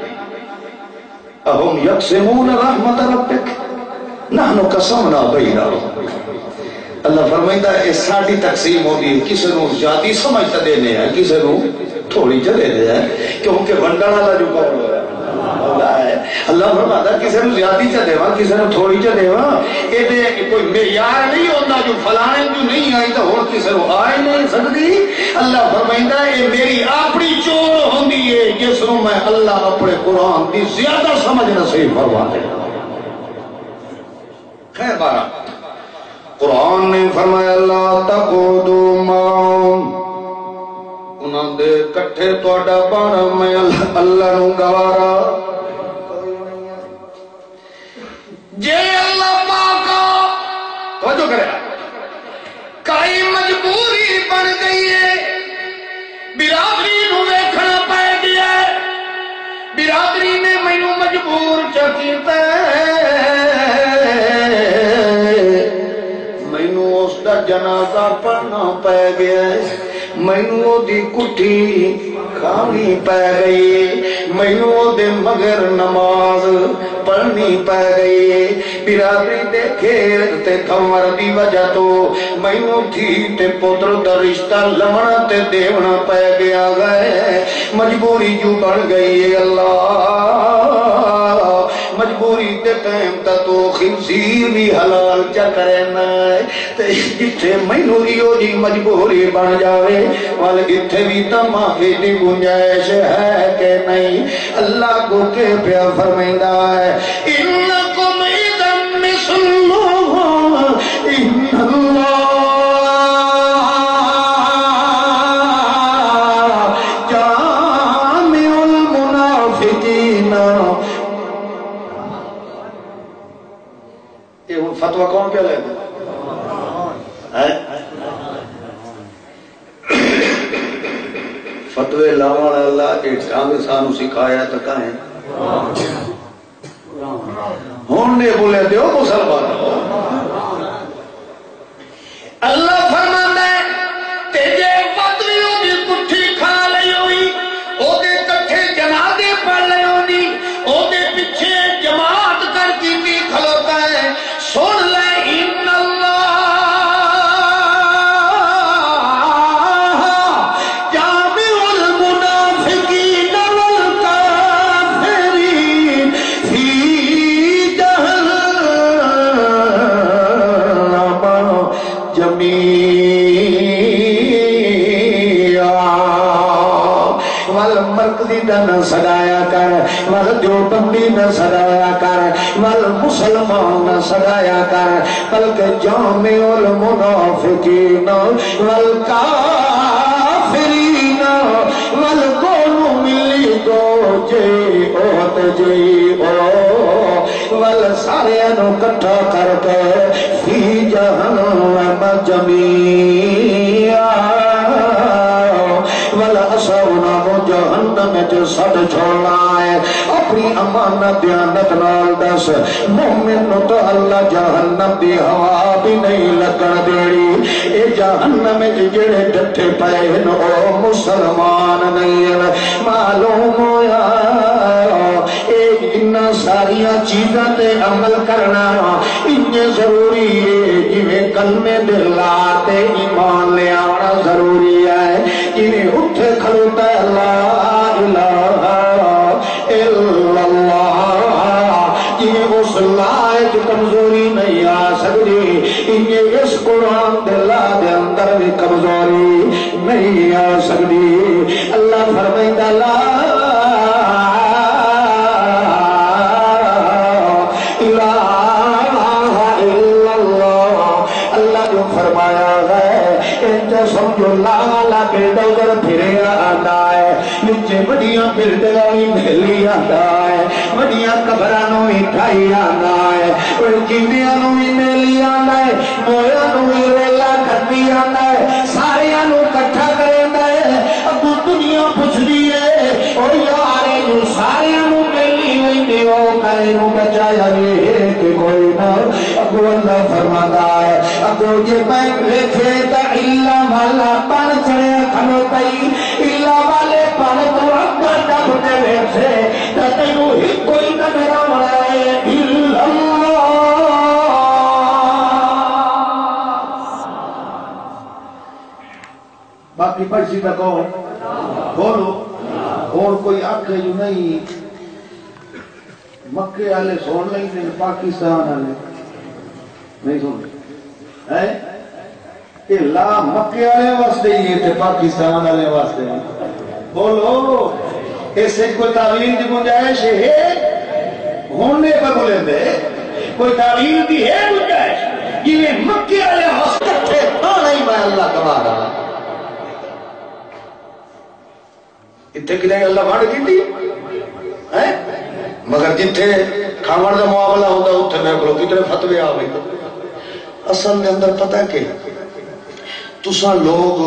اہم یقسمون رحمت ربک نحنو قسمنا بینہم اللہ فرمائندہ ہے اس ساڑھی تقسیم ہوتی ہے کسی نو زیادی سمجھتا دینے ہیں کسی نو تھوڑی جا دینے ہیں کیونکہ ونڈا والا جو قول ہو رہا ہے اللہ فرمائندہ کسی نو زیادی چا دیوا کسی نو تھوڑی چا دیوا یہ دے کوئی معیار نہیں ہوتا جو فلانے جو نہیں آئی تو اور کسی نو آئی نہیں سکتی اللہ فرمائندہ ہے یہ میری اپنی چور ہوندی ہے جس نو میں اللہ اپنے قرآن دی زیادہ سمجھ نصیب فرما دے خیر بارہ قرآن نے فرمایا اللہ تقودو ماں انہوں دے کٹھے توڑا بانا میں اللہ نو گوارا جے اللہ پاکا توجہ کرے کئی مجبوری بن گئی ہے برادری نو دیکھنا پائے گیا ہے برادری نے میں نو مجبور چکیتا ہے اس دا جنازہ پڑھنا پہ گیا ہے میں نو دی کٹھی کھانی پہ گئی مینوں دے مگر نماز پڑھنی پہ گئی برادری دے گھیر تے کمر دی وجہ تو مینوں تھی تے پتر دا رشتہ لمنا تے دیونا پہ گیا گئے مجبوری جو بڑھ گئی اللہ مجبوری تے ٹائم تا تو خنزیر بھی حلال چا کرنا ہے تے جتھے مینوں ایو جی مجبوری بن جاوے وال اتھے بھی تا معافی دی گنجائش ہے کہ نہیں اللہ کو کہ پیا فرمائندا ہے انکم اذا مثلهم ان اللہ جامع المنافقین یہ فتوہ کون پہ لے فتوے لاؤں اللہ کے ٹھانگ سانو سکھایا تو کہیں ہون نے بولے دیو مسلمان اللہ فرماتا ہے تیجے فتویوں دی کٹھی کھا لئی ہوئی او دے کٹھے جنازے پڑھ لئی ہوئی او دے پیچھے جماعت کر کی بھی کھلوتا ہے سن لے ان اللہ جامع المنافقین والکافرین فی جہنم والمرکزی نہ سدایا کر ول دیوبندی نہ سدایا کر ول مسلمان نہ سدایا کر بلکہ جامع المنافقین والکافرین والکونو ملی دو جی اوت جی او ول سارے نو کٹھا کر کے فی جہنم جمیعا والا اصونا کو جہنم جو سڑ چھوڑنا ہے اپنی امانت دیانت نال دس مومن تو اللہ جہنم دی ہوا بھی نہیں لگن دیڑی اے جہنم جڑے ڈٹھے پئے او مسلمان نہیں معلوم ہویا اے ان ساریاں چیزاں تے عمل کرنا انہیں ضروری ہے جویں کلمے دل تے ایمان لے آنا ضروری ہے جویں اٹھے کھڑوتا ہے لا الہ الا اللہ جویں اس لائق کمزوری نہیں آ سکتی انہیں اس قرآن دل دے اندر بھی کمزوری نہیں آ سکتی اللہ فرمائندہ لا فرمایا ہے انجا سمجھو لالا بلڈوگر پھرے آتا ہے نیچے بڑیاں بلڈگائی بھیلی آتا ہے بڑیاں کبرانوں ہی ٹھائی آتا ہے اور جیندیاں ہی میلی آتا ہے مویاں ہی ریلا کھتی آتا ہے ساریاں کٹھا کرتا ہے اب دنیا پوچھ دیئے اور یارے جو ساریاں میلی ہوئی دیو کہے نو بچایا یہ کہ کوئی نہ اب اللہ فرماتا ہے اب یہ بینک لکھے تا اللہ والا پان چڑے کھلو تئی اللہ والے پان تو اکبر جب دے بیٹھے تا تینو ہی کوئی نہ میرا مرائے اللہ باقی پرچی کا کون بولو اور کوئی آنکھیں جو نہیں مکے والے سون نہیں دیں پاکستان والے نہیں سن ہے کہ لا مکے والے واسطے ہی تھے پاکستان والے واسطے بولو ایسے کوئی تعویل کی گنجائش ہے ہونے پر بولے دے کوئی تعویل کی ہے گنجائش یہ مکے والے واسطے تھے تو نہیں میں اللہ کما رہا اتنے کتنے اللہ بڑھ کی تھی مگر جتھے کھاون دا معاملہ ہوتا اتنے میں کو کتنے فتوے آ گئے اصل میں اندر پتہ کہ تساں لوگ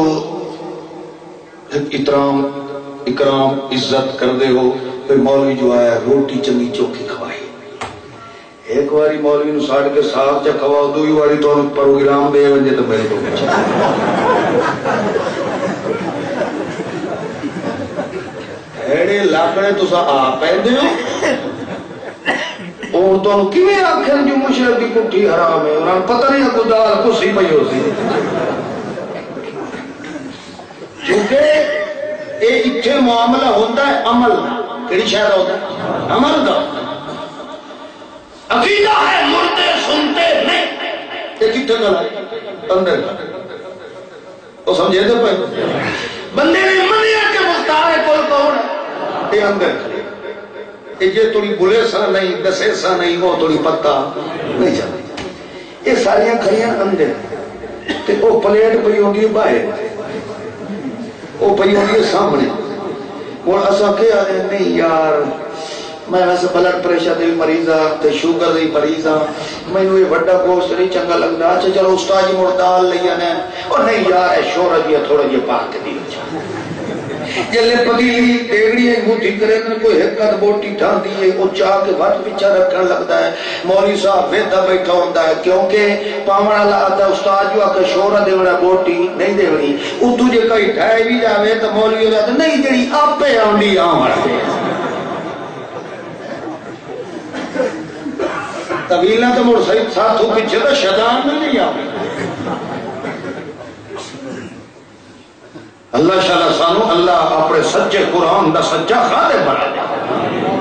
احترام اکرام عزت کر دے ہو کوئی مولوی جو آیا روٹی چنگی چوکھی کھوائی ایک واری مولوی نو ساڑھ کے ساتھ چا کھواؤ دوئی واری تو پروگرام دے ونجے تو میرے کو بچا ایڑے لاکڑے تو سا آ پہ دیو اور تو انہوں کیویں آکھن جو مشرق کی کٹھی حرام ہے انہوں پتہ نہیں کو دال کو سی پئی ہو سی کیونکہ اے اتھے معاملہ ہوتا ہے عمل کیڑی شاید ہوتا ہے عمل دا عقیدہ ہے مردے سنتے نہیں یہ کتنے گلا ہے اندر کا وہ سمجھے دے پہ بندے نے منیا کہ مختار کول کون ہے یہ اندر کا یہ تھوڑی بلے سا نہیں دسے سا نہیں وہ تھوڑی پتہ نہیں چاہتی یہ ساریاں کھڑیاں اندر تے وہ پلیٹ پئی ہوگی باہر وہ پئی ہوگی سامنے اور اسا کیا ہے نہیں یار میں ویسے بلڈ پریشر دے مریض ہاں تے شوگر دے مریض ہاں مینوں یہ بڑا گوشت نہیں چنگا لگدا اچھا چلو استاد جی مڑ دال لئی آنے اور نہیں یار اے شورا جی تھوڑا جی پاک دی ہو جلے پتیلی ڈیگڑی ہے موٹی کرے کوئی حقت بوٹی ٹھان دیئے وہ چاہ کے وقت پیچھا رکھنے لگتا ہے مولوی صاحب ویدہ بیٹھا ہوتا ہے کیونکہ پاونا لاتا ہے استاد جو آکے شورہ دیوڑا بوٹی نہیں دیوڑی وہ تجھے کئی ٹھائے بھی جاوے تو مولوی ہو جاتا نہیں جڑی آپ پہ آنڈی آمار دے طویلہ تو مڑ صحیح ساتھوں پیچھے تو شیطان میں نہیں آوے اللہ شاءاللہ سانو اللہ اپنے سچے قرآن دا سچا خادم بنا دے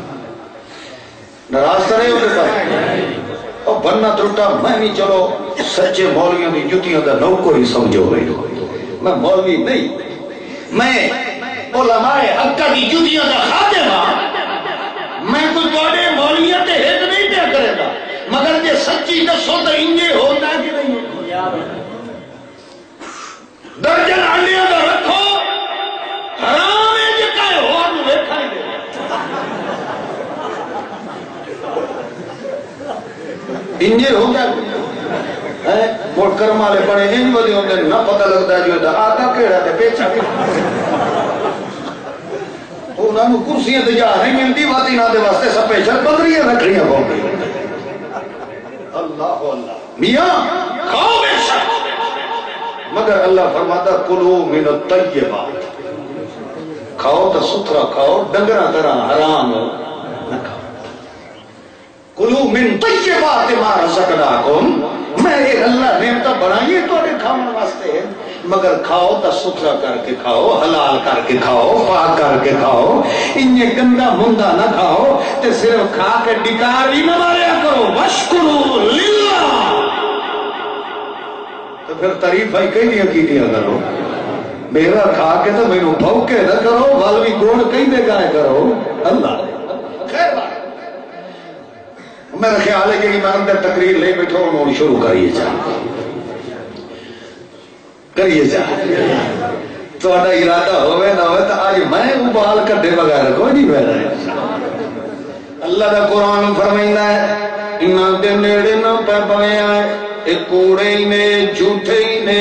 نراز کرے ہوتے پر اور بننا ترٹا میں بھی چلو سچے مولویوں کی جتیوں دا نوکو ہی سمجھو رہی ہو میں مولوی نہیں میں علماء حقہ کی جتیوں دا خادم ہاں میں کوئی توڑے مولویت ہیت نہیں دیا کرے گا مگر یہ سچی دسو تو انجے ہوتا ہے کہ نہیں درجن آنڈیاں دا رکھو حرام ہے جکا ہے ہوا تو دیکھا ہی دے انجے ہوتا ہے موڑ کرم والے پڑے انج ودے ہوندے نہ پتہ لگتا ہے جو دا آتا کیڑا تے پیچھا انہوں نے کرسیاں تے جا نہیں ملتی واتی نہ دے واسطے سپیشل پندریاں رکھڑیاں ہوں گی اللہ اللہ میاں کھاؤ بے شک مگر اللہ فرماتا کلو من الطیبات کھاؤ تو ستھرا کھاؤ ڈنگرہ طرح حرام نہ کھاؤ کلو من طیبات ما رزقناکم میں ایک اللہ نعمتہ بنائیے تو نے کھاؤں واسطے مگر کھاؤ تو ستھرا کر کے کھاؤ حلال کر کے کھاؤ پاک کر کے کھاؤ انہیں گندہ مندہ نہ کھاؤ تے صرف کھا کے ڈکار بھی نہ ماریا کرو وشکرو للہ تو پھر تعریف بھائی کہیں نہیں عقیدیاں کرو میرا کھا کے تو میں بھوکے نہ کرو والوی گوڑ کہیں دے گائے کرو اللہ خیر بات میرا خیال ہے کہ میں اندر تقریر لے بیٹھو انہوں شروع کریے جائے کریے جائے تو اڈا ارادہ ہوئے نہ ہوئے تو آج میں ابال کٹے بغیر کوئی نہیں بہ رہے اللہ دا قرآن فرمائندہ ہے انہاں دے نیڑے نہ پہ پوے آئے ایک کوڑے ہی نے جھوٹے ہی نے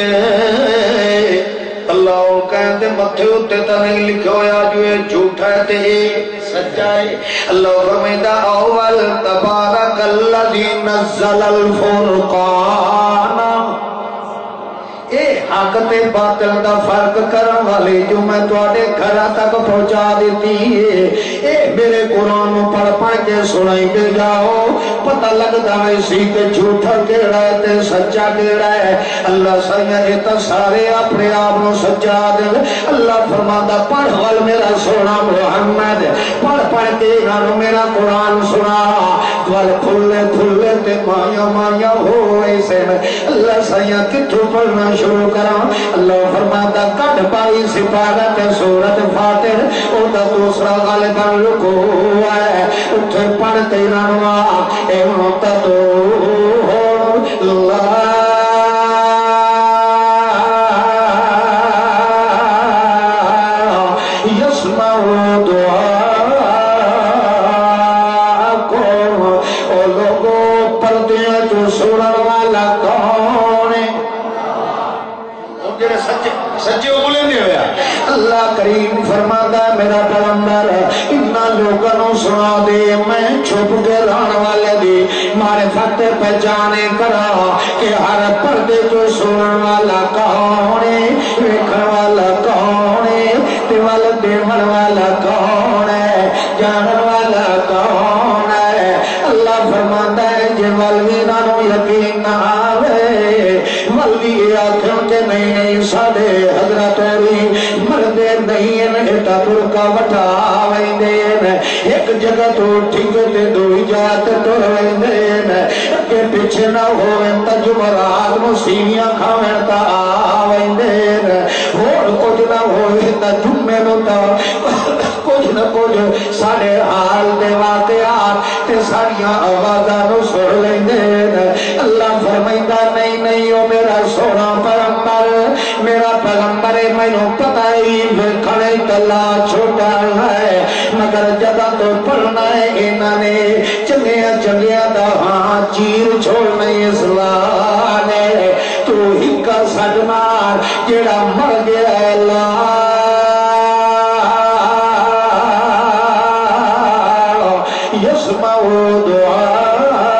اللہ کہتے متھے ہوتے تا نہیں لکھے ہویا جو ہے جھوٹا ہے تے سچا ہے اللہ فرمائندہ اول تبارک الذی نزل الفرقان اے حق تے باطل دا فرق کرن والے جو میں تواڈے گھراں تک پہنچا دیتی ہے اے میرے قرآن پڑھ پڑھ کے سنائی دے جاؤ پتہ لگدا ہے سی کہ جھوٹا کیڑا ہے تے سچا کیڑا ہے اللہ سائیں اے تے سارے اپنے آپ نو سچا دے اللہ فرماتا پڑھ ول میرا سونا محمد پڑھ پڑھ کے انہاں میرا قرآن سنا ول کھلے کھلے تے مایا مایا ہوئے سے اللہ سائیں کتھوں پڑھنا شروع کرا اللہ فرماتا کٹ پائی سپارت سورت فاتر او دا دوسرا غالباً رکو ہے اتھے پڑھتے رنوا اے متدو اللہ یسمع دعا کو او لوگوں پڑھتے ہیں تو سورت والا کون ہے سچے وہ بولیں دے ہویا اللہ کریم فرماتا ہے میرا پیغمبر اتنا لوگوں سنا دے میں چھپ کے رہن والے دی معرفت پہچانے کرا کہ ہر پردے تو سنن والا کون ہے ویکھن والا کون ہے تے ول دیون والا کون سارے حضرت ہوئی مردے نہیں ایٹا برکا وٹا ویندے ایک جگہ تو ٹھیک تے دوئی جات ٹر ویندے کہ پیچھے نہ ہوئے تا جمعرات مسیحیاں کھاویں تا ویندے اور کچھ نہ ہوئے تا جمعے نو تا کچھ نہ کچھ سارے حال دے واقعات تے ساریاں آوازاں نو سن لیندے اللہ فرمائندا نہیں نہیں او میرا سونا پیغمبر میرا پیغمبر مینوں پتہ ہی کھڑے تلا چھوٹا ہے مگر جگہ تو پڑھنا ہے انہاں نے چنگیا چنگیا دا ہاں چیر چھوڑنا اسلام نے تو ہی کا سڈ مار جیڑا مر گیا ہے اللہ یسمعو دعاءکم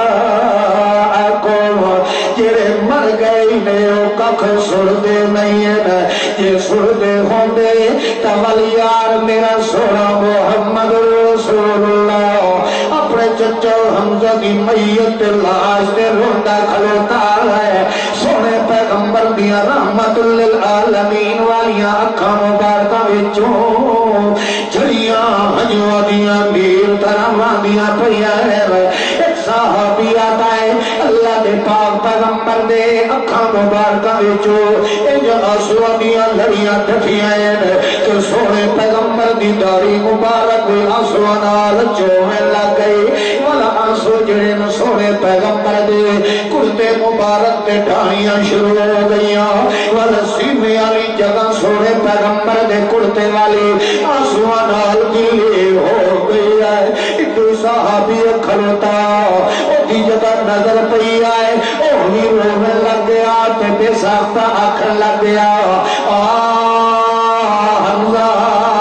جیڑے مر گئے نے او ککھ سن دے نہیں ہے یہ سن دے ہوندے تول یار میرا سونا محمد رسول اللہ اپنے چچا حمزہ کی میت لاش دے روندا کھلوتا ہے سونے پیغمبر دیا رحمت للعالمین والیاں اکھاں مبارکاں وچوں جھڑیاں ہجواں دیاں میر طرح دیاں پئیاں ایک صحابی آتا ہے اللہ دے پاک پیغمبر دے اکھاں مبارکاں وچوں انج آنسواں دیاں لڑیاں ڈٹھیاں کہ سونے پیغمبر دی داڑھی مبارک آنسواں نال چوہے لگ گئی والا آنسو جڑے نو سونے پیغمبر دے کرتے مبارک تے ڈھائیاں شروع ہو گئیاں والا سینے والی جگہ سونے پیغمبر دے کرتے والی آنسواں نال گیلے ہو گئی ہے ایک صحابی کھلوتا او دی جگہ نظر پئی آئے او ہی رونے لگ گیا تے بے ساختہ آکھن لگ گیا آ حمزہ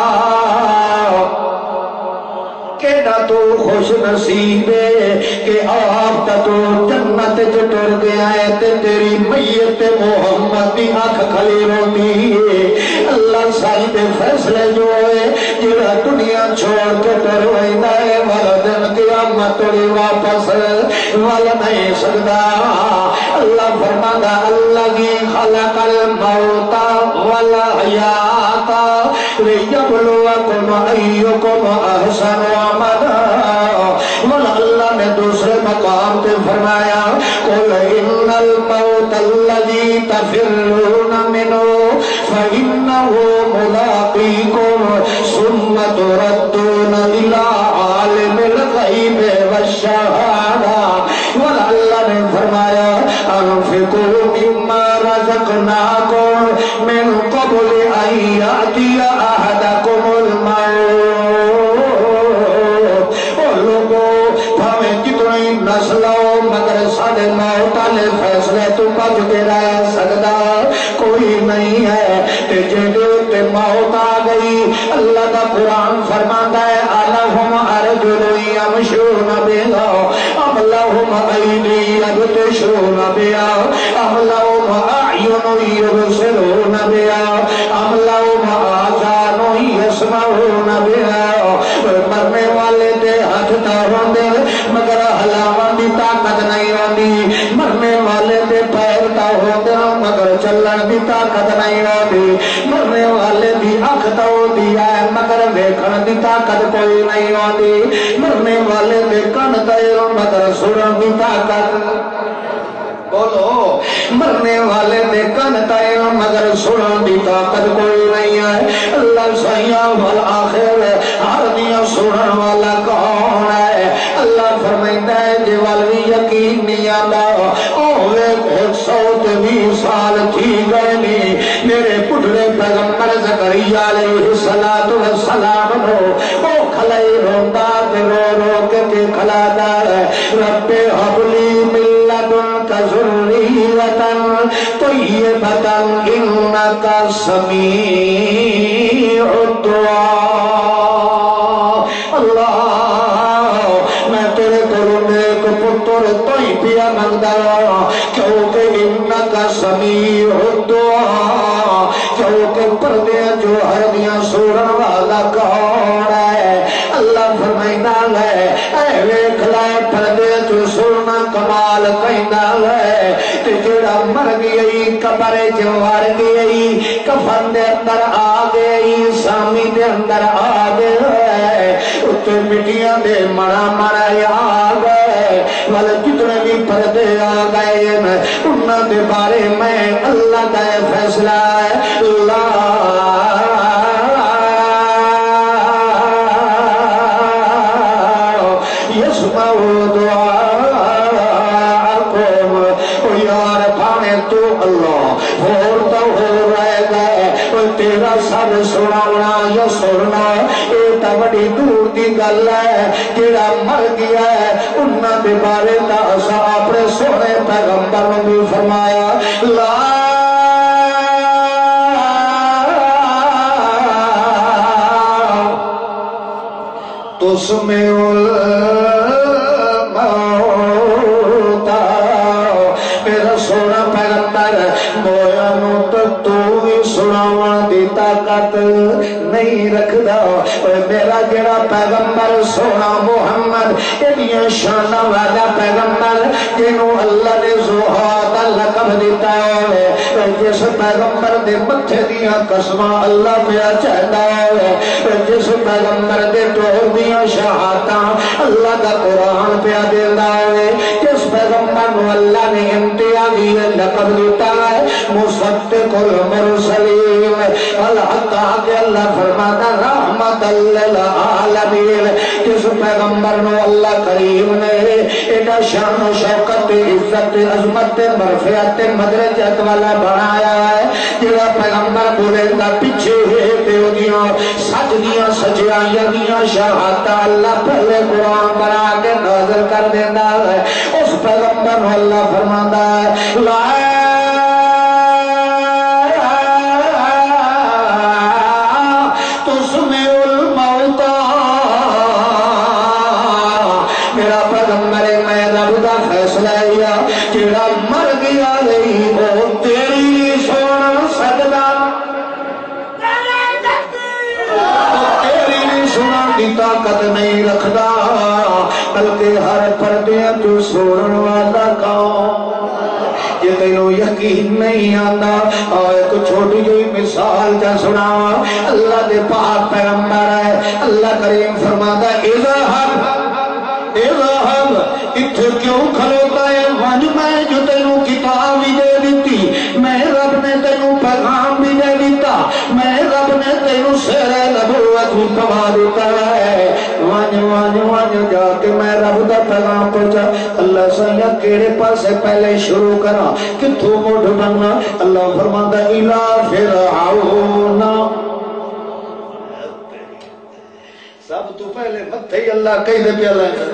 کیڑا تو خوش نصیب ہے کہ آپ تا تو جنت جو ٹر گیا ہے تے تیری میت محمد دی آنکھ کھلی روندی ہے اللہ سائی دے فیصلے جو ہے جڑا دنیا چھوڑ کے ٹر ویندا ہے والا دن قیامت توڑی واپس والا نہیں سکدا اللہ فرماتا الذی خلق الموت والحیات لیبلوکم ایکم احسن عملا والا اللہ نے دوسرے مقام تے فرمایا قل ان الموت الذی تفرون منہ فإنه ملاقیکم ثم تردون إلی عالم الغیب والشہادہ والا اللہ نے فرمایا انفقوا مما رزقناکم من قبل ان یأتی احدکم الموت اور لوگوں ہمیں کتنی نسلوں مگر سارے موت والے فیصلے تو بچ کے رہ سکتا کوئی نہیں ہے تے جدوں تے موت آ گئی اللہ کا قرآن فرماتا ہے الہم ارجل یمشون بہا ام لہم ایدی یبطشون بہا ام لہم اعین یبصرون بہا ام لہم آذان یسمعون بہا مرنے والے دے ہاتھ تا ہوندے مگر ہلاون دی طاقت نہیں ہوندی مرنے والے دے پیر تا ہوندے مگر چلن دی طاقت نہیں ہوندی مرنے والے دی اکھ تا ہوندی ہے مگر ویکھن دی طاقت کوئی نہیں ہوندی مرنے والے دے کن تے مگر سنن دی طاقت بولو مرنے والے دے کن تے مگر سنن دی طاقت کوئی نہیں ہے اللہ سیاں والآخر ہر دیا سنن والا کون ہے اللہ فرمائندا ہے جے والوی یقین نہیں آندا اوے سوت بھی سال تھی گئے نہیں میرے پٹھڑے پیغمبر زکریا علیہ الصلوۃ والسلام نو او کھلائی روندا تے رو رو کے تے کھلادا ہے رب حبلی من لدنک ذریۃ طیبۃ انک سمیع الدعاء اللہ میں تیرے کولوں نیک پتر تو ہی پیا منگدا کیونکہ انک سمیع الدعاء کیونکہ پردے جو ہر دیاں سنن والا کون ہے اللہ فرمائندا ہے اے ویکھ لے پردے جو سنن کمال کہندا ہے تے جڑا مر گئی قبر چ وڑ گئی کفن دے اندر آ گئی سامی دے اندر آ گئے اتنے مٹیاں دے مرا مرا آ گئے والے جتنے بھی پردے آ گئے انہاں دے بارے میں اللہ کا فیصلہ ہے اللہ یسمع دعاءکم او یار بھاویں تو اللہ ہور تو ہو رہے گا تیرا سب سنانا یا سننا یہ تو بڑی دور کی گل ہے جڑا مر گیا ہے انہاں دے بارے دا اساں اپنے سونے پیغمبر نے بھی فرمایا لا تسمع الموتى میرا سونا پیغمبر مویا نو تو تو ہی سناواں دی طاقت نہیں رکھدا میرا جڑا پیغمبر سونا محمد ایڈیاں شاناں والا پیغمبر جنوں اللہ نے زوہا دا لقب دیتا ہے جس پیغمبر دے متھے دیاں قسماں اللہ پیا چاہتا ہے جس پیغمبر دے ٹور دیاں شہادتاں اللہ دا قرآن پیا دیندا ہے جس پیغمبر نو اللہ نے امتیازی لقب دیتا ہے مصدق المرسلین الحق کہ اللہ فرماتا رحمت للعالمین جس پیغمبر نو اللہ کریم نے ایڈا شان و شوقت عزت عظمت مرفعت مدرجت والا بنایا ہے جڑا پیغمبر بولے دا پیچھے ہے تے اودیاں سچ دیاں سچائیاں دیاں شہادتاں اللہ پہلے قرآن بنا کے نازل کر دیندا ہے اس پیغمبر نو اللہ فرماندا ہے لا جڑا مر گیا نہیں وہ تیری سن سکدا تیری سنن کی طاقت نہیں رکھدا بلکہ ہر پردے تو سنن والا کون یہ تینوں یقین نہیں آتا اور ایک چھوٹی جوئی مثال جا سنا اللہ دے پاک پیغمبر ہے اللہ کریم فرماتا ہے اذهب اذهب اتھے کیوں کھلوتا ہے ونج میں جو تینوں کتاب بھی دے دیتی میں رب نے تینوں پیغام بھی دے دیتا میں رب نے تینوں سیر نبوت بھی پوا دیتا ہے ونج ونج ونج جا کے میں رب دا پیغام پہنچا اللہ سیاں کیڑے پاسے پہلے شروع کرا کتھوں موڑ بننا اللہ فرماتا الہ فرعون سب تو پہلے متھے ہی اللہ کہی دے پیا لائے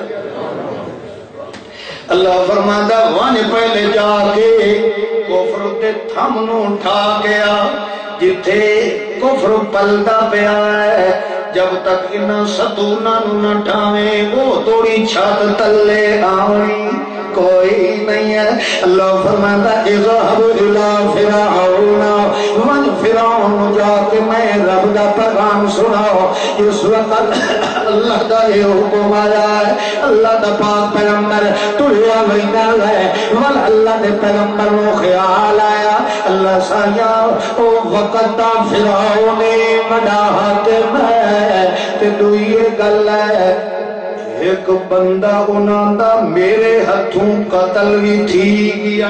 اللہ فرماتا وان پہلے جا کے کفر تے تھم نو اٹھا گیا جتھے کفر پلدا پیا ہے جب تک انہاں ستونا نو نہ ٹھاویں وہ توڑی چھت تلے آویں کوئی نہیں ہے اللہ فرماتا اذهب الى فرعون من فرعون جا کے میں رب دا پیغام سناؤ اس وقت اللہ دا یہ حکم آیا ہے اللہ دا پاک پیغمبر تڑیا ویندا ہے ول اللہ دے پیغمبر نو خیال آیا اللہ سایا او وقت دا فرعون بڑا حاکم ہے تے دوئی گل ہے ایک بندہ انہاں دا میرے ہتھوں قتل بھی تھی گیا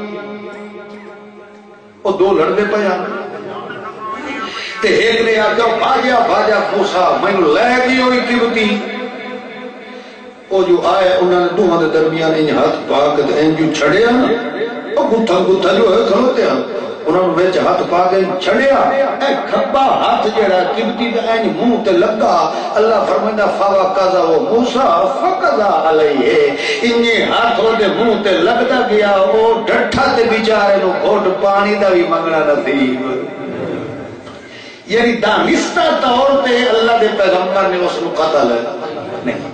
وہ دو لڑنے پیا تے ایک نے آکا بھاجا بھاجا موسیٰ میں لے گئی ہوئی کبتی وہ جو آئے انہوں نے دوہاں دے درمیان انہیں ہاتھ پاکت انجو چھڑیا نا وہ گتھا گتھا جو ہے کھلوتے ہیں انہوں نے ویچ ہاتھ پاکت چھڑیا اے کھبا ہاتھ جڑا کبتی دے این منہ تے لگا اللہ فرمائندہ فوقذا وہ موسیٰ فقذا علیہ انہیں ہاتھوں دے منہ تے لگتا گیا وہ ڈٹھا تے بیچارے نو گھوٹ پانی دا بھی منگنا نصیب یعنی دانستہ طور پہ اللہ دے پیغمبر نے اس کو قتل نہیں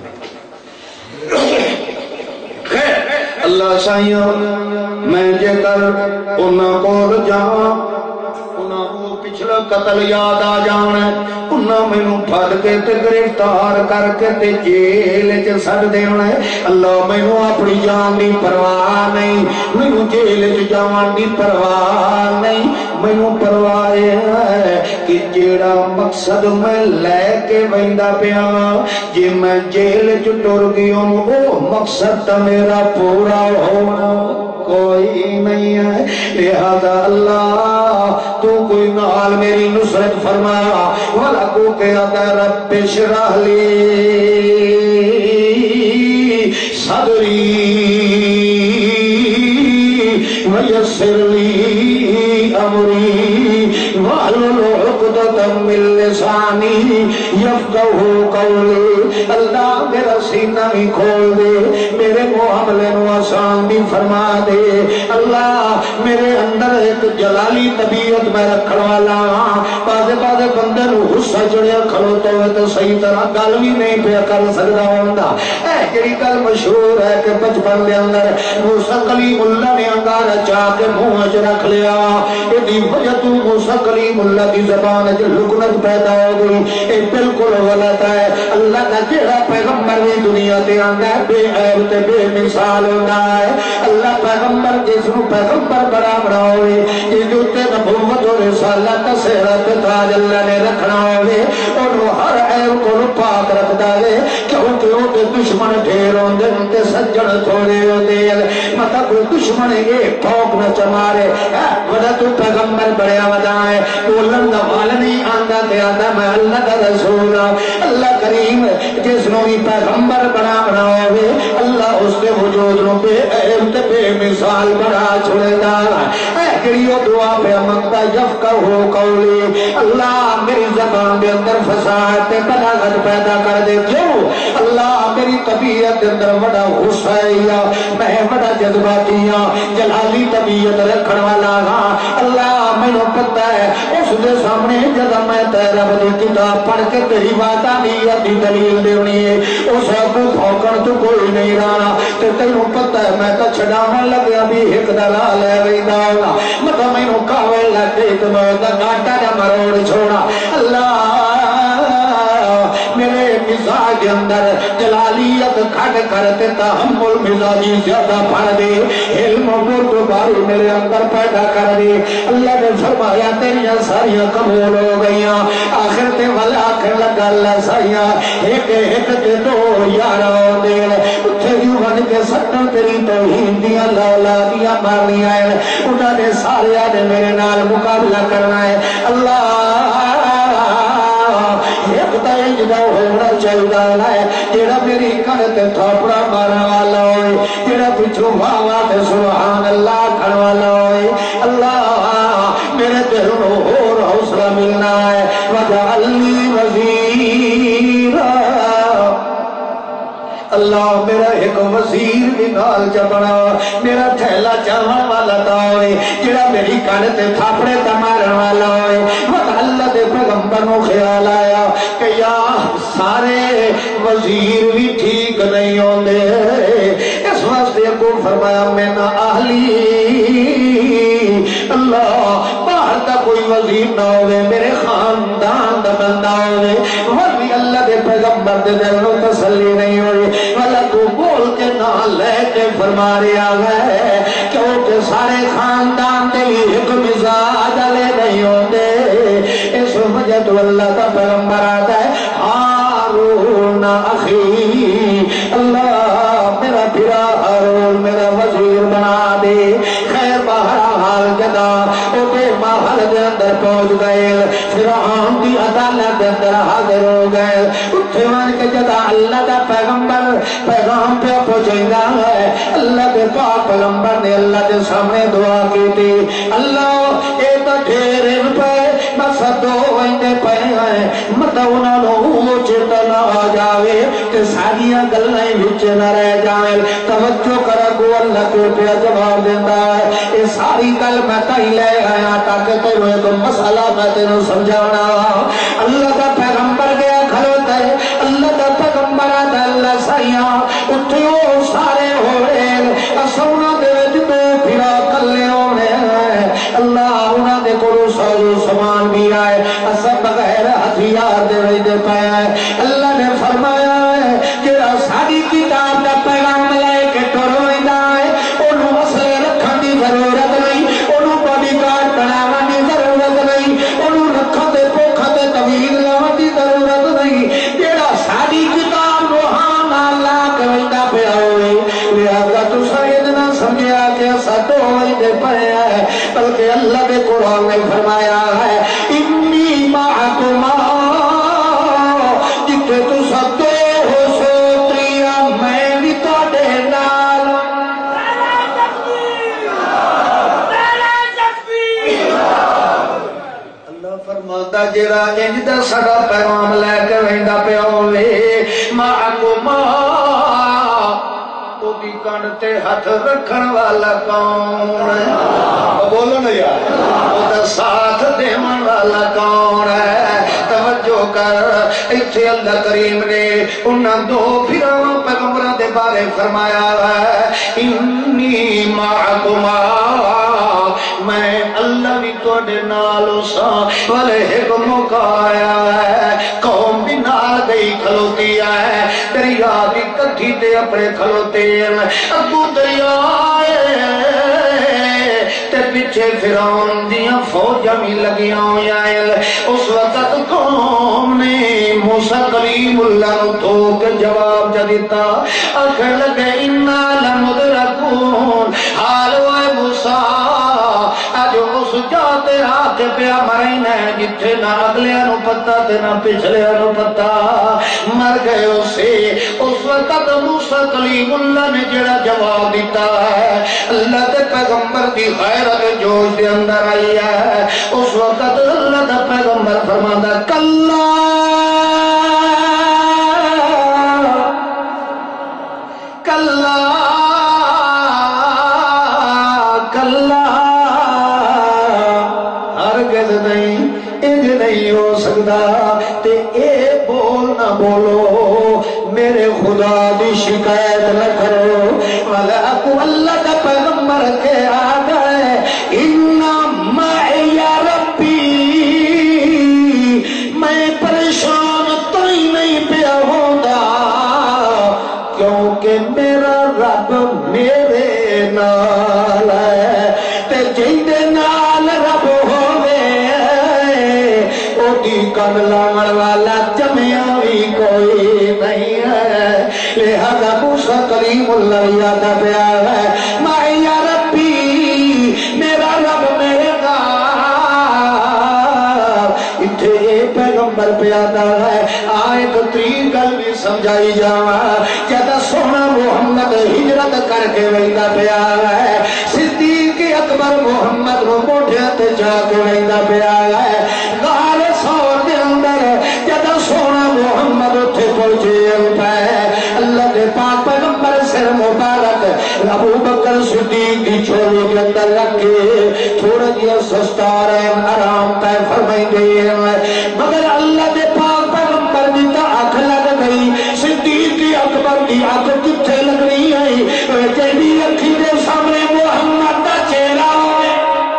خیر اللہ سائیاں میں جے کر انہاں کول جاواں انہاں وہ پچھلا قتل یاد آ جانا انہاں مینوں پھڑ کے تے گرفتار کر کے تے جیل چ سٹ دینا اللہ مینوں اپنی جان دی پرواہ نہیں مینوں جیل چ جاون دی پرواہ نہیں مینوں پرواہ ہے کہ جیڑا مقصد میں لے کے ویندا پیا جے میں جیل چ ٹر گیا او مقصد تا میرا پورا ہونا کوئی نہیں ہے لہذا اللہ تو کوئی نال میری نصرت فرما والا کو کہتا رب اشرح لی صدری ویسر لی امری واحلل عقدۃ من لسانی یفقہوا قولی اللہ میرا سینہ بھی کھول دے میرے معاملے نو آسان بھی فرما دے اللہ میرے اندر ایک جلالی طبیعت میں رکھن والا بعض بعض بندے نو غصہ چڑھیا کھلوتا ہوئے تو صحیح طرح گل بھی نہیں پیا کر سکدا ہوندا اے جڑی گل مشہور ہے کہ بچپن دے اندر موسیٰ کلیم اللہ نے انگارا چاہ کے منہ وچ رکھ لیا ایدی وجہ تو موسیٰ کلیم اللہ دی زبان وچ لکنت پیدا ہو گئی اے بالکل غلط ہے اللہ دا جڑا پیغمبر بھی دنیا تے آندا ہے بے عیب تے بے مثال ہوندا ہے اللہ پیغمبر جس نو پیغمبر بڑا بڑا ہوئے جس تے نبوت اور رسالت سیرت تاج اللہ نے رکھنا ہوئے اور ہر عیب کو پاک رکھدا ہے کیونکہ او تے دشمن ڈھیر ہوندے تے سجن تھوڑے ہوندے مطلب کوئی دشمن یہ ٹھوک نہ چمارے وجہ تو پیغمبر بڑیا وجہ ہے بولن دا وال نہیں آندا تے آندا میں اللہ کا رسول اللہ کریم جس نو بھی پیغمبر بنا بنا ہوئے اللہ اس کے وجود نو بے عیب تے بے مثال بنا چھوڑے دا اے جڑی او دعا پہ منگتا یفقہوا قولی اللہ میری زبان دے اندر فصاحت تے بلاغت پیدا کر دے کیوں اللہ میری طبیعت دے اندر بڑا غصہ ہے یا میں بڑا جذباتی ہاں جلالی طبیعت رکھن والا ہاں اللہ مینوں پتہ ہے اس دے سامنے جب میں تیرا رب دی کتاب پڑھ کے تیری وعدانیت دی دلیل دینی ہے اس کو پھوکن تو کوئی نہیں رہا تے تینوں پتہ ہے میں تو چھڈاون لگیا بھی ایک دلال ہے ویندا ہونا مطلب مینوں کاوے لگے تے میں دا گاٹا دا مروڑ چھوڑا اللہ میرے مزاج اندر جلالیت کھڑ کرتے تحمل مزاجی زیادہ پڑھ دے علم و بردباری میرے اندر پیدا کر دے اللہ نے فرمایا تیریاں ساریاں قبول ہو گئیاں آخر تے والا آخر لگا اللہ ساریاں ایک ایک تے دو یارہ ہو دے اتھے دیو بن کے سٹن تیری توہین دیا لالا دیا مارنی آئے انہوں نے سارے آنے میرے نال مقابلہ کرنا ہے اللہ ایک تائیں جدا ہونا چاہیے ہے جیڑا میری کھڑتے تھوپڑا مارا والا ہوئے جیڑا پچھو بھاوا تے سبحان اللہ کھڑ والا ہوئے اللہ میرے دل نو اور حوصلہ ملنا ہے وجعلنی وزیرا اللہ میرا ایک وزیر بھی نال چپڑا میرا تھیلا چاہن والا تا ہوئے جڑا میری کھڑتے تھاپڑے تمارن والا ہوئے وقت اللہ دے پیغمبر نو خیال آیا کہ یا سارے وزیر بھی ٹھیک نہیں ہوندے اس واسطے کو فرمایا میں نہ اہلی اللہ باہر کا کوئی وزیر نہ ہوئے میرے خاندان دا بندہ ہوئے ورنی اللہ دے پیغمبر دے دل نو تسلی نہیں ہوئی والا تو بول کے نہ لے کے فرما رہا ہے کیونکہ سارے خاندان دے ایک مزاج لے نہیں ہوندے اس وجہ تو اللہ کا پیغمبر آتا ہے ہارون اخی اللہ میرا پھرا ہارون میرا وزیر بنا دے خیر بہرحال جدا اوٹے محل دے اندر پہنچ گئے فرعون دی عدالت دے اندر حاضر ہو گئے اٹھے ون کے جدا اللہ دا پیغمبر پیغام پہ پہنچیندا ہے اللہ دے پاک پیغمبر نے اللہ دے سامنے دعا کی تھی اللہ اے تو ڈھیر پہ بس دو ویندے پہ ہیں مطلب انہوں نے چیتا نہ آ جاوے کہ ساریاں گلائیں بچ نہ رہ جائیں توجہ کرا کو اللہ کے پہ جواب دیتا ہے یہ ساری گل میں کہیں لے آیا تاکہ تیرے کو مسئلہ میں تیرے سمجھانا اللہ کا پیغمبر گیا کھلوتا ہے اللہ کا پیغمبر آتا اللہ سائیاں اٹھو سارے ہو رہے اسونا دے جدو پھرا کلے ہونے اللہ انہاں دے کو سازو سامان بھی آئے اللہ کے قرآن نے فرمایا ہے انی معکما جتھے تساں دو ہو سوتیا میں بھی تواڈے نال فرماتا جڑا انج دا ساڈا پیغام لے کے ویندا پیا ہوے معکما او دی کن تے ہاتھ رکھن والا کون ہے بولو نا یار او دا ساتھ دیون والا کون ہے توجہ کر ایتھے اللہ کریم نے انہاں دو پھراواں پیغمبراں دے بارے فرمایا ہے انی معکما میں اللہ بھی تواڈے نال ساں والے ایک موقع آیا ہے قوم بھی نال گئی کھلوتی ہے دریا دی کٹھی تے اپنے کھلوتے اگو دریا تے پیچھے فرعون دیاں فوجاں بھی لگیاں ہوئیاں اس وقت قوم نے موسیٰ کلیم اللہ نو دھو کے جواب جا دیتا آخر لگے انا لمدرکون حال وائے موسیٰ جو اس جاتے آتے پیا مرین ہے جتھے نہ اگلیاں نو پتا تے نہ پچھلیاں نو پتا مر گئے اسے اس وقت موسیٰ کلیم اللہ نے جڑا جواب دیتا ہے اللہ دے پیغمبر کی غیرت جوش دے اندر آئی ہے اس وقت اللہ دے پیغمبر فرماتا کلا کلا کلا نہیں انج نہیں ہو سکتا تے اے بول نہ بولو میرے خدا دی شکایت نہ کرو والا کو اللہ کا پیغمبر کے آ گئے انا معی ربی میں پریشان تھی نہیں پیا ہوتا کیونکہ میرا رب میرے نال ہے تے جیندے نال رب کن لاؤن والا جمیا بھی کوئی نہیں ہے لہذا موسیٰ کلیم اللہ یاد پیا ہے میں یا ربی میرا رب میرے گھر اتھے یہ پیغمبر پیادا ہے آئے تو تین گل بھی سمجھائی جاوا جدا سونا محمد ہجرت کر کے ویدہ پیا ہے صدیق اکبر محمد رو موٹھے جا کے ویدہ پیا ہے غار سور دے اندر جدا سونا محمد اتھے پہنچے پائے اللہ دے پاک پیغمبر سر مبارک ابو بکر صدیق دی چھوڑی کے اندر رکھ کے تھوڑا دیا سستار آرام تے فرمائی دے مگر اللہ دے پاک پیغمبر دی تا آنکھ لگ گئی صدیق دی اکبر دی آنکھ کتھے لگ رہی ہے جیدی اکھی دے سامنے محمد دا چہرہ ہوئے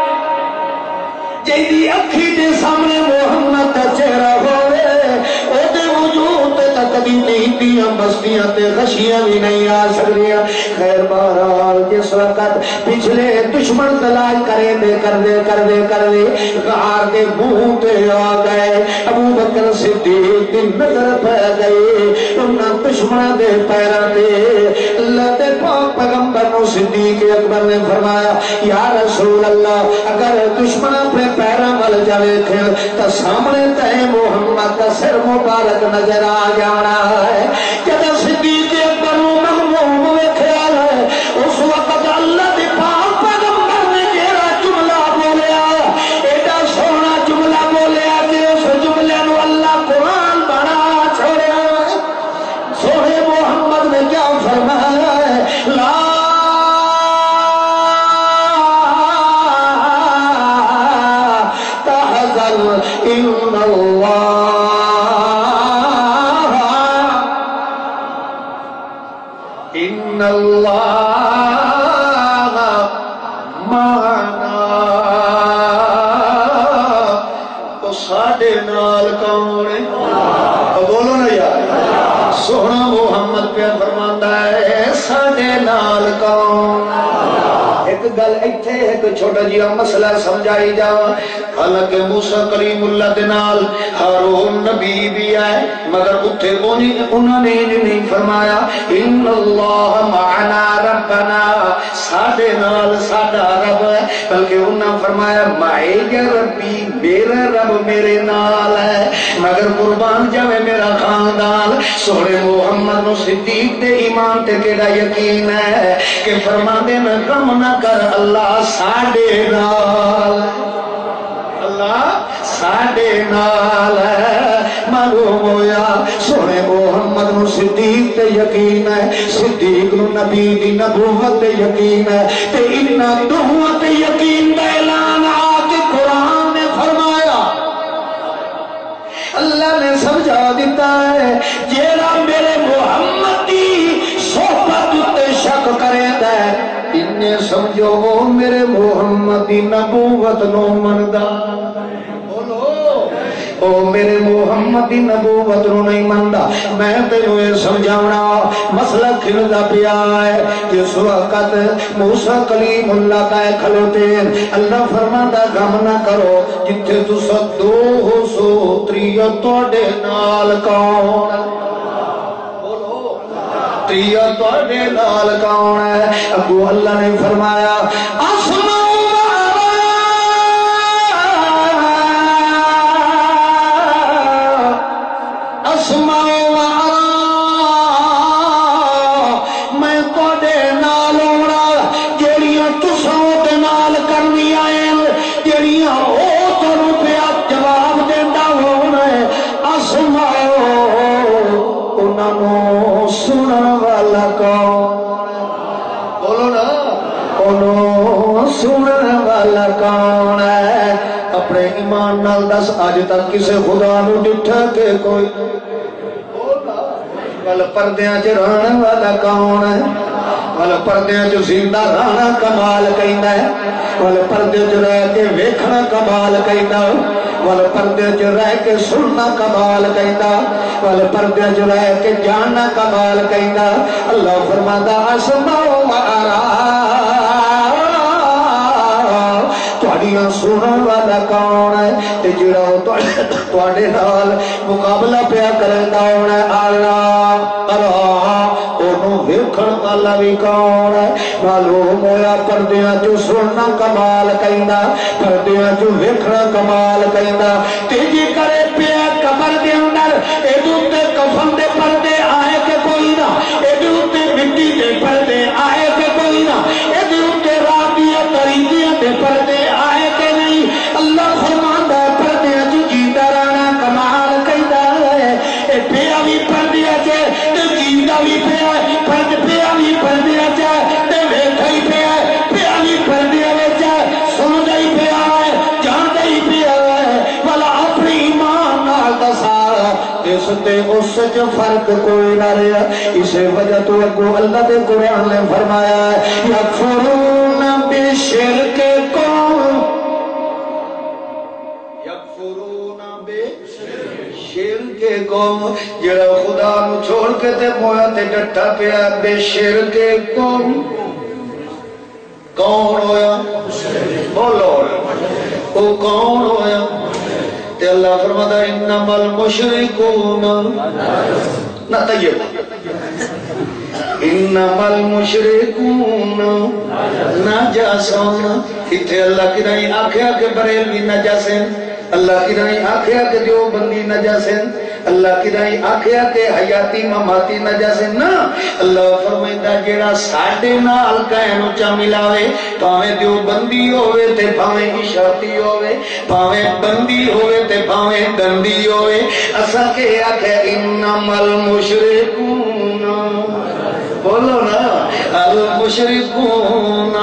جیدی اکھی دے سامنے محمد دا چہرہ ہوئے او دے وجود تے تکدی نہیں دیاں بستیاں تے غشیاں بھی نہیں آ سکریاں خیر بہرحال جس وقت پچھلے دشمن تلاش کرے دے کر دے کر دے کر دے غار دے منہ تے آ گئے ابو بکر صدیق دی نظر پہ گئی انہاں دشمن دے پیراں تے اللہ دے پاک پیغمبر نو صدیق اکبر نے فرمایا یا رسول اللہ اگر دشمن اپنے پیراں ول جاوے کھل تا سامنے تے محمد دا سر مبارک نظر آ جانا ہے جب صدیق اکبر نو مغموم ویکھیا ہے اس وقت اللہ دے پاک پیغمبر نے جیڑا جملہ بولیا ایڈا سونا جملہ بولیا کہ اس جملے نو اللہ قرآن بنا چھوڑیا سونے محمد نے کیا فرمایا ہے لا تحزن ان اللہ ان اللہ معنا تو ساڈے نال کون ہے بولو نا یار سونا محمد پہ فرماندا ہے ساڈے نال کون ایک گل ایتھے ایک چھوٹا جہا مسئلہ سمجھائی جاواں حالانکہ موسیٰ کلیم اللہ دے نال ہارون نبی بھی آئے مگر اتھے انہوں نے نہیں فرمایا ان اللہ معنا ربنا ساڈے نال ساڈا رب ہے بلکہ انہوں نے فرمایا معی ربی میرا رب میرے نال ہے مگر قربان جاوے میرا خاندان سونے محمد نو صدیق دے ایمان تے کیڑا یقین ہے کہ فرما دینا غم نہ کر اللہ ساڈے نال اللہ ساڈے نال ہے معلوم ہویا سونے محمد نو صدیق تے یقین ہے صدیق نو نبی دی نبوت تے یقین ہے تے انہاں دوہاں تے یقین دا اعلان آج قرآن نے فرمایا اللہ نے سمجھا دیتا ہے جیڑا میرے محمد دی صحبت تے شک کرے تے انہیں سمجھو وہ میرے محمد دی نبوت نو مندا او میرے محمد دی نبوت نو نہیں مندا میں تینوں یہ سمجھاونا مسئلہ کھلدا پیا ہے جس وقت موسیٰ کلیم اللہ کا کھلوتے اللہ فرماندا غم نہ کرو جتھے تساں دو ہو سو تریہ تواڈے نال کون بولو تریہ تواڈے نال کون ہے اگو اللہ نے فرمایا آسمان ایمان نال دس آج تک کسے خدا نو ڈٹھا کہ کوئی ول پردیاں چ رہن والا کون ہے ول پردیاں چ زندہ رہنا کمال کہندا ہے ول پردے چ رہ کے ویکھنا کمال کہندا ول پردے چ رہ کے سننا کمال کہندا ول پردے چ رہ کے جاننا کمال کہندا اللہ فرماتا اسمع و ارا تواڈیاں سنن والا کون ہے تے جڑا تواڈے نال مقابلہ پیا کردا ہونا اللہ اللہ اونوں ویکھن والا بھی کون ہے معلوم ہویا پردیاں چ سننا کمال کہندا پردیاں چ ویکھنا کمال کہندا تے جے کرے پیا قبر دے اندر اے دوتے کفن دے پردے آئے کہ کوئی نہ اے دوتے مٹی دے پردے آئے کہ کوئی نہ اے دوتے راتیاں تریجیاں دے پردے آئے کہ نہیں اللہ فرماندا ہے پردیاں چ جیندا رہنا کمال کہندا ہے اے پیا بھی پردیاں چ تے جیندا بھی پیا پرد پیا بھی پردیاں چ تے ویکھا ہی پیا پیا بھی پردیاں وچ سندا ہی پیا جاندا ہی پیا والا اپنے ایمان نال دسا اس تے اس چ فرق کوئی نہ رہیا اسی وجہ تو اگوں اللہ دے قرآن نے فرمایا ہے یکفرون بشرک قوم یکفرون بشرک قوم جڑا خدا نو چھوڑ کے تے مویا تے ڈٹا پیا بشرک قوم کون ہویا بولو او کون ہویا تے اللہ فرماتا ہے انما المشرکون نہ طیب انما المشرکون نجاسون اتھے اللہ کی نہیں آکھیا کہ بریلوی نجاسن اللہ کی نہیں آکھیا کہ دیوبندی نجاسن اللہ کی نہیں آکھیا کہ حیاتی مماتی نجاسن نہ اللہ فرمائندہ جیڑا ساڑھے نال کہنو چا ملاوے پاویں دیوبندی ہوئے تے پاویں اشاتی ہوئے پاویں بندی ہوئے تے پاویں دندی ہوئے اسا کے آکھے انما المشرکون بولو نا المشرکون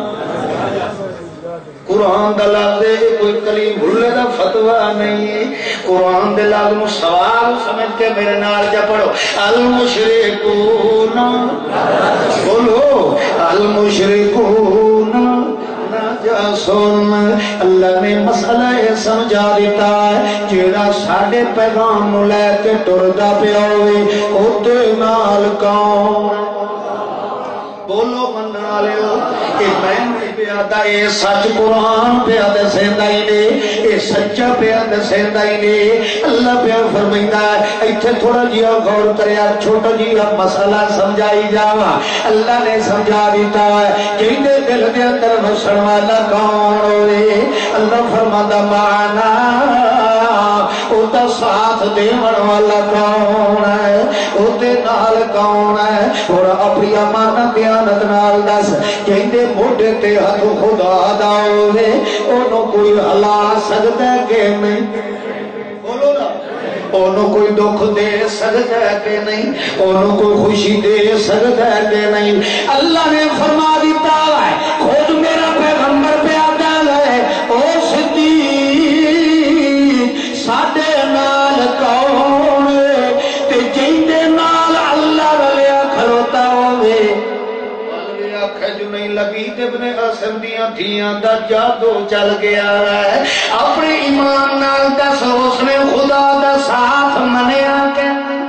قرآن دا لفظ کوئی کلیم بھولے دا فتوہ نہیں ہے قرآن دے لفظ سوال سمجھ کے میرے نال جا پڑھو المشرکون بولو المشرکون نجاسون اللہ نے مسئلہ یہ سمجھا دیتا ہے جیڑا ساڑھے پیغام نو لے کے ٹردا پیا ہوئے اوتے نال کون بولو من والے ہو کہ میں پیا اے سچ قرآن پیا دسیندا ہی نے اے سچا پیا دسیندا ہی نے اللہ پیا فرمائندا ہے ایتھے تھوڑا جیا غور کریا چھوٹا جیا مسئلہ سمجھائی جاوا اللہ نے سمجھا دیتا ہے جیندے دل دے اندر وسن والا کون ہوئے اللہ فرماندا معنا او دا ساتھ دیون والا کون ہے او دے نال کون ہے اور اپنی امانت دیانت نال دس کہندے موڈے تے ہاتھ خدا دا ہوے اونوں کوئی ہلا سکدا کہ نہیں بولو نا اونوں کوئی دکھ دے سکدا کہ نہیں اونوں کوئی خوشی دے سکدا کہ نہیں اللہ نے فرما دیتا ہے خود میرا پیغمبر پہ آتا ہے او صدیق ساڈے نال کون تے جیندے نال اللہ رلیا کھلوتا ہوے جو نہیں لبید ابن اسم دیاں دھیاں دا جادو چل گیا ہے اپنے ایمان نال دس اس نے خدا دا ساتھ منیا کہ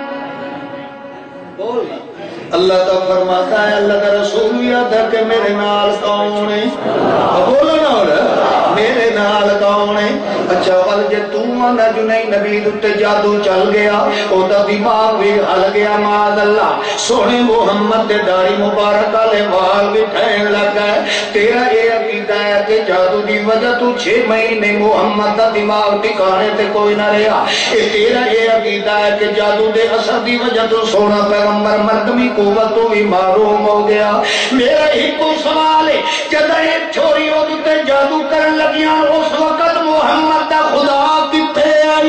بول اللہ تا فرماتا ہے اللہ کا رسول یاد ہے کہ میرے نال کون ہے بولو نا اور میرے نال کون ہے اچھا ول جے تو آنا جو نہیں نبی تے جادو چل گیا او دا دماغ بھی ہل گیا ماذ اللہ سونے محمد دے داڑھی مبارک والے وال بھی ٹھہن لگا ہے تیرا یہ عقیدہ ہے کہ جادو دی وجہ تو چھ مہینے محمد دا دماغ ٹھکانے تے کوئی نہ رہا اے تیرا یہ عقیدہ ہے کہ جادو دے اثر دی وجہ تو سونا پیغمبر مردمی قوت تو بھی معروم ہو گیا میرا ایک سوال ہے جب ایک چھوڑی ہو تے جادو کرن لگیاں اس وقت محمد دا خدا کتے آئی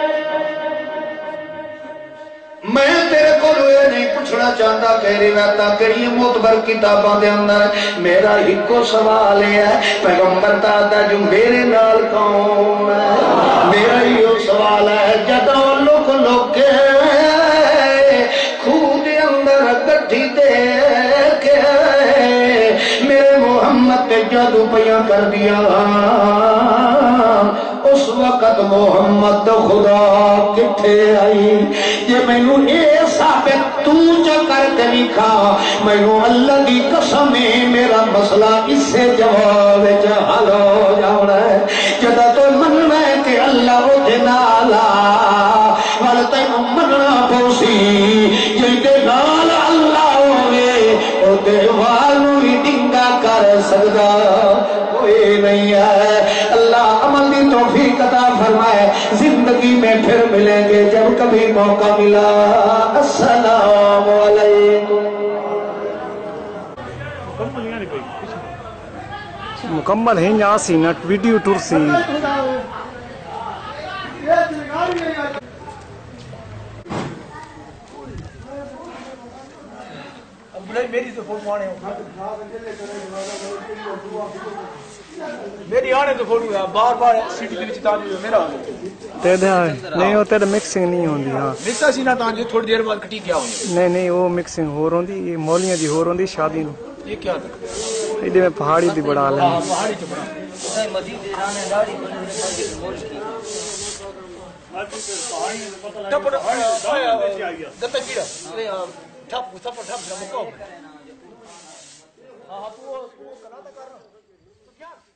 میں تیرے کو روئے نہیں پوچھنا چاہتا کہ روایتاں کہڑی معتبر کتاباں دے اندر میرا ایکو سوال ہے پیغمبر دادا جو میرے نال کون ہے میرا یہ سوال ہے جدوں لوک لوک کے خوہ دے اندر گڈھی دے کے میرے محمد تے جادو پیاں کر دیا اس وقت محمد خدا کتھے آئی یہ میں نو اے ثابت تو جو کر کے لکھا میں نو اللہ کی قسم میرا مسئلہ اس سے جواب حل ہو جانا ہے جدا تو مننا ہے کہ اللہ وہ دنالا والتے مننا پوسی جیدے نال اللہ ہوئے او دیوالو ہی ڈنگا کر سکتا کوئی نہیں ہے اللہ عمل دی توفیق عطا فرمائے زندگی میں پھر ملیں گے جب کبھی موقع ملا السلام علیکم مکمل ہیں یہاں سی نٹ ویڈیو ٹور سی میری تو فوٹو آنے میری آنے تو فوٹو ہے بار بار سیٹی کے چتا جو میرا تیرے نہیں وہ تیرے مکسنگ نہیں ہوندی ہاں مکسا سی نہ تاں جو تھوڑی دیر بعد کٹی کیا ہوندی نہیں نہیں وہ مکسنگ ہو روندی یہ مولیاں دی ہو روندی شادی نو یہ کیا تھا ایدے میں پہاڑی دی بڑا لیں پہاڑی چ بڑا مزید ایران ہے داڑھی مول کی ٹپ آیا دتا کیڑا ٹپ ٹپ ٹپ ٹپ کو ہاں تو وہ کنا تا کر تو کیا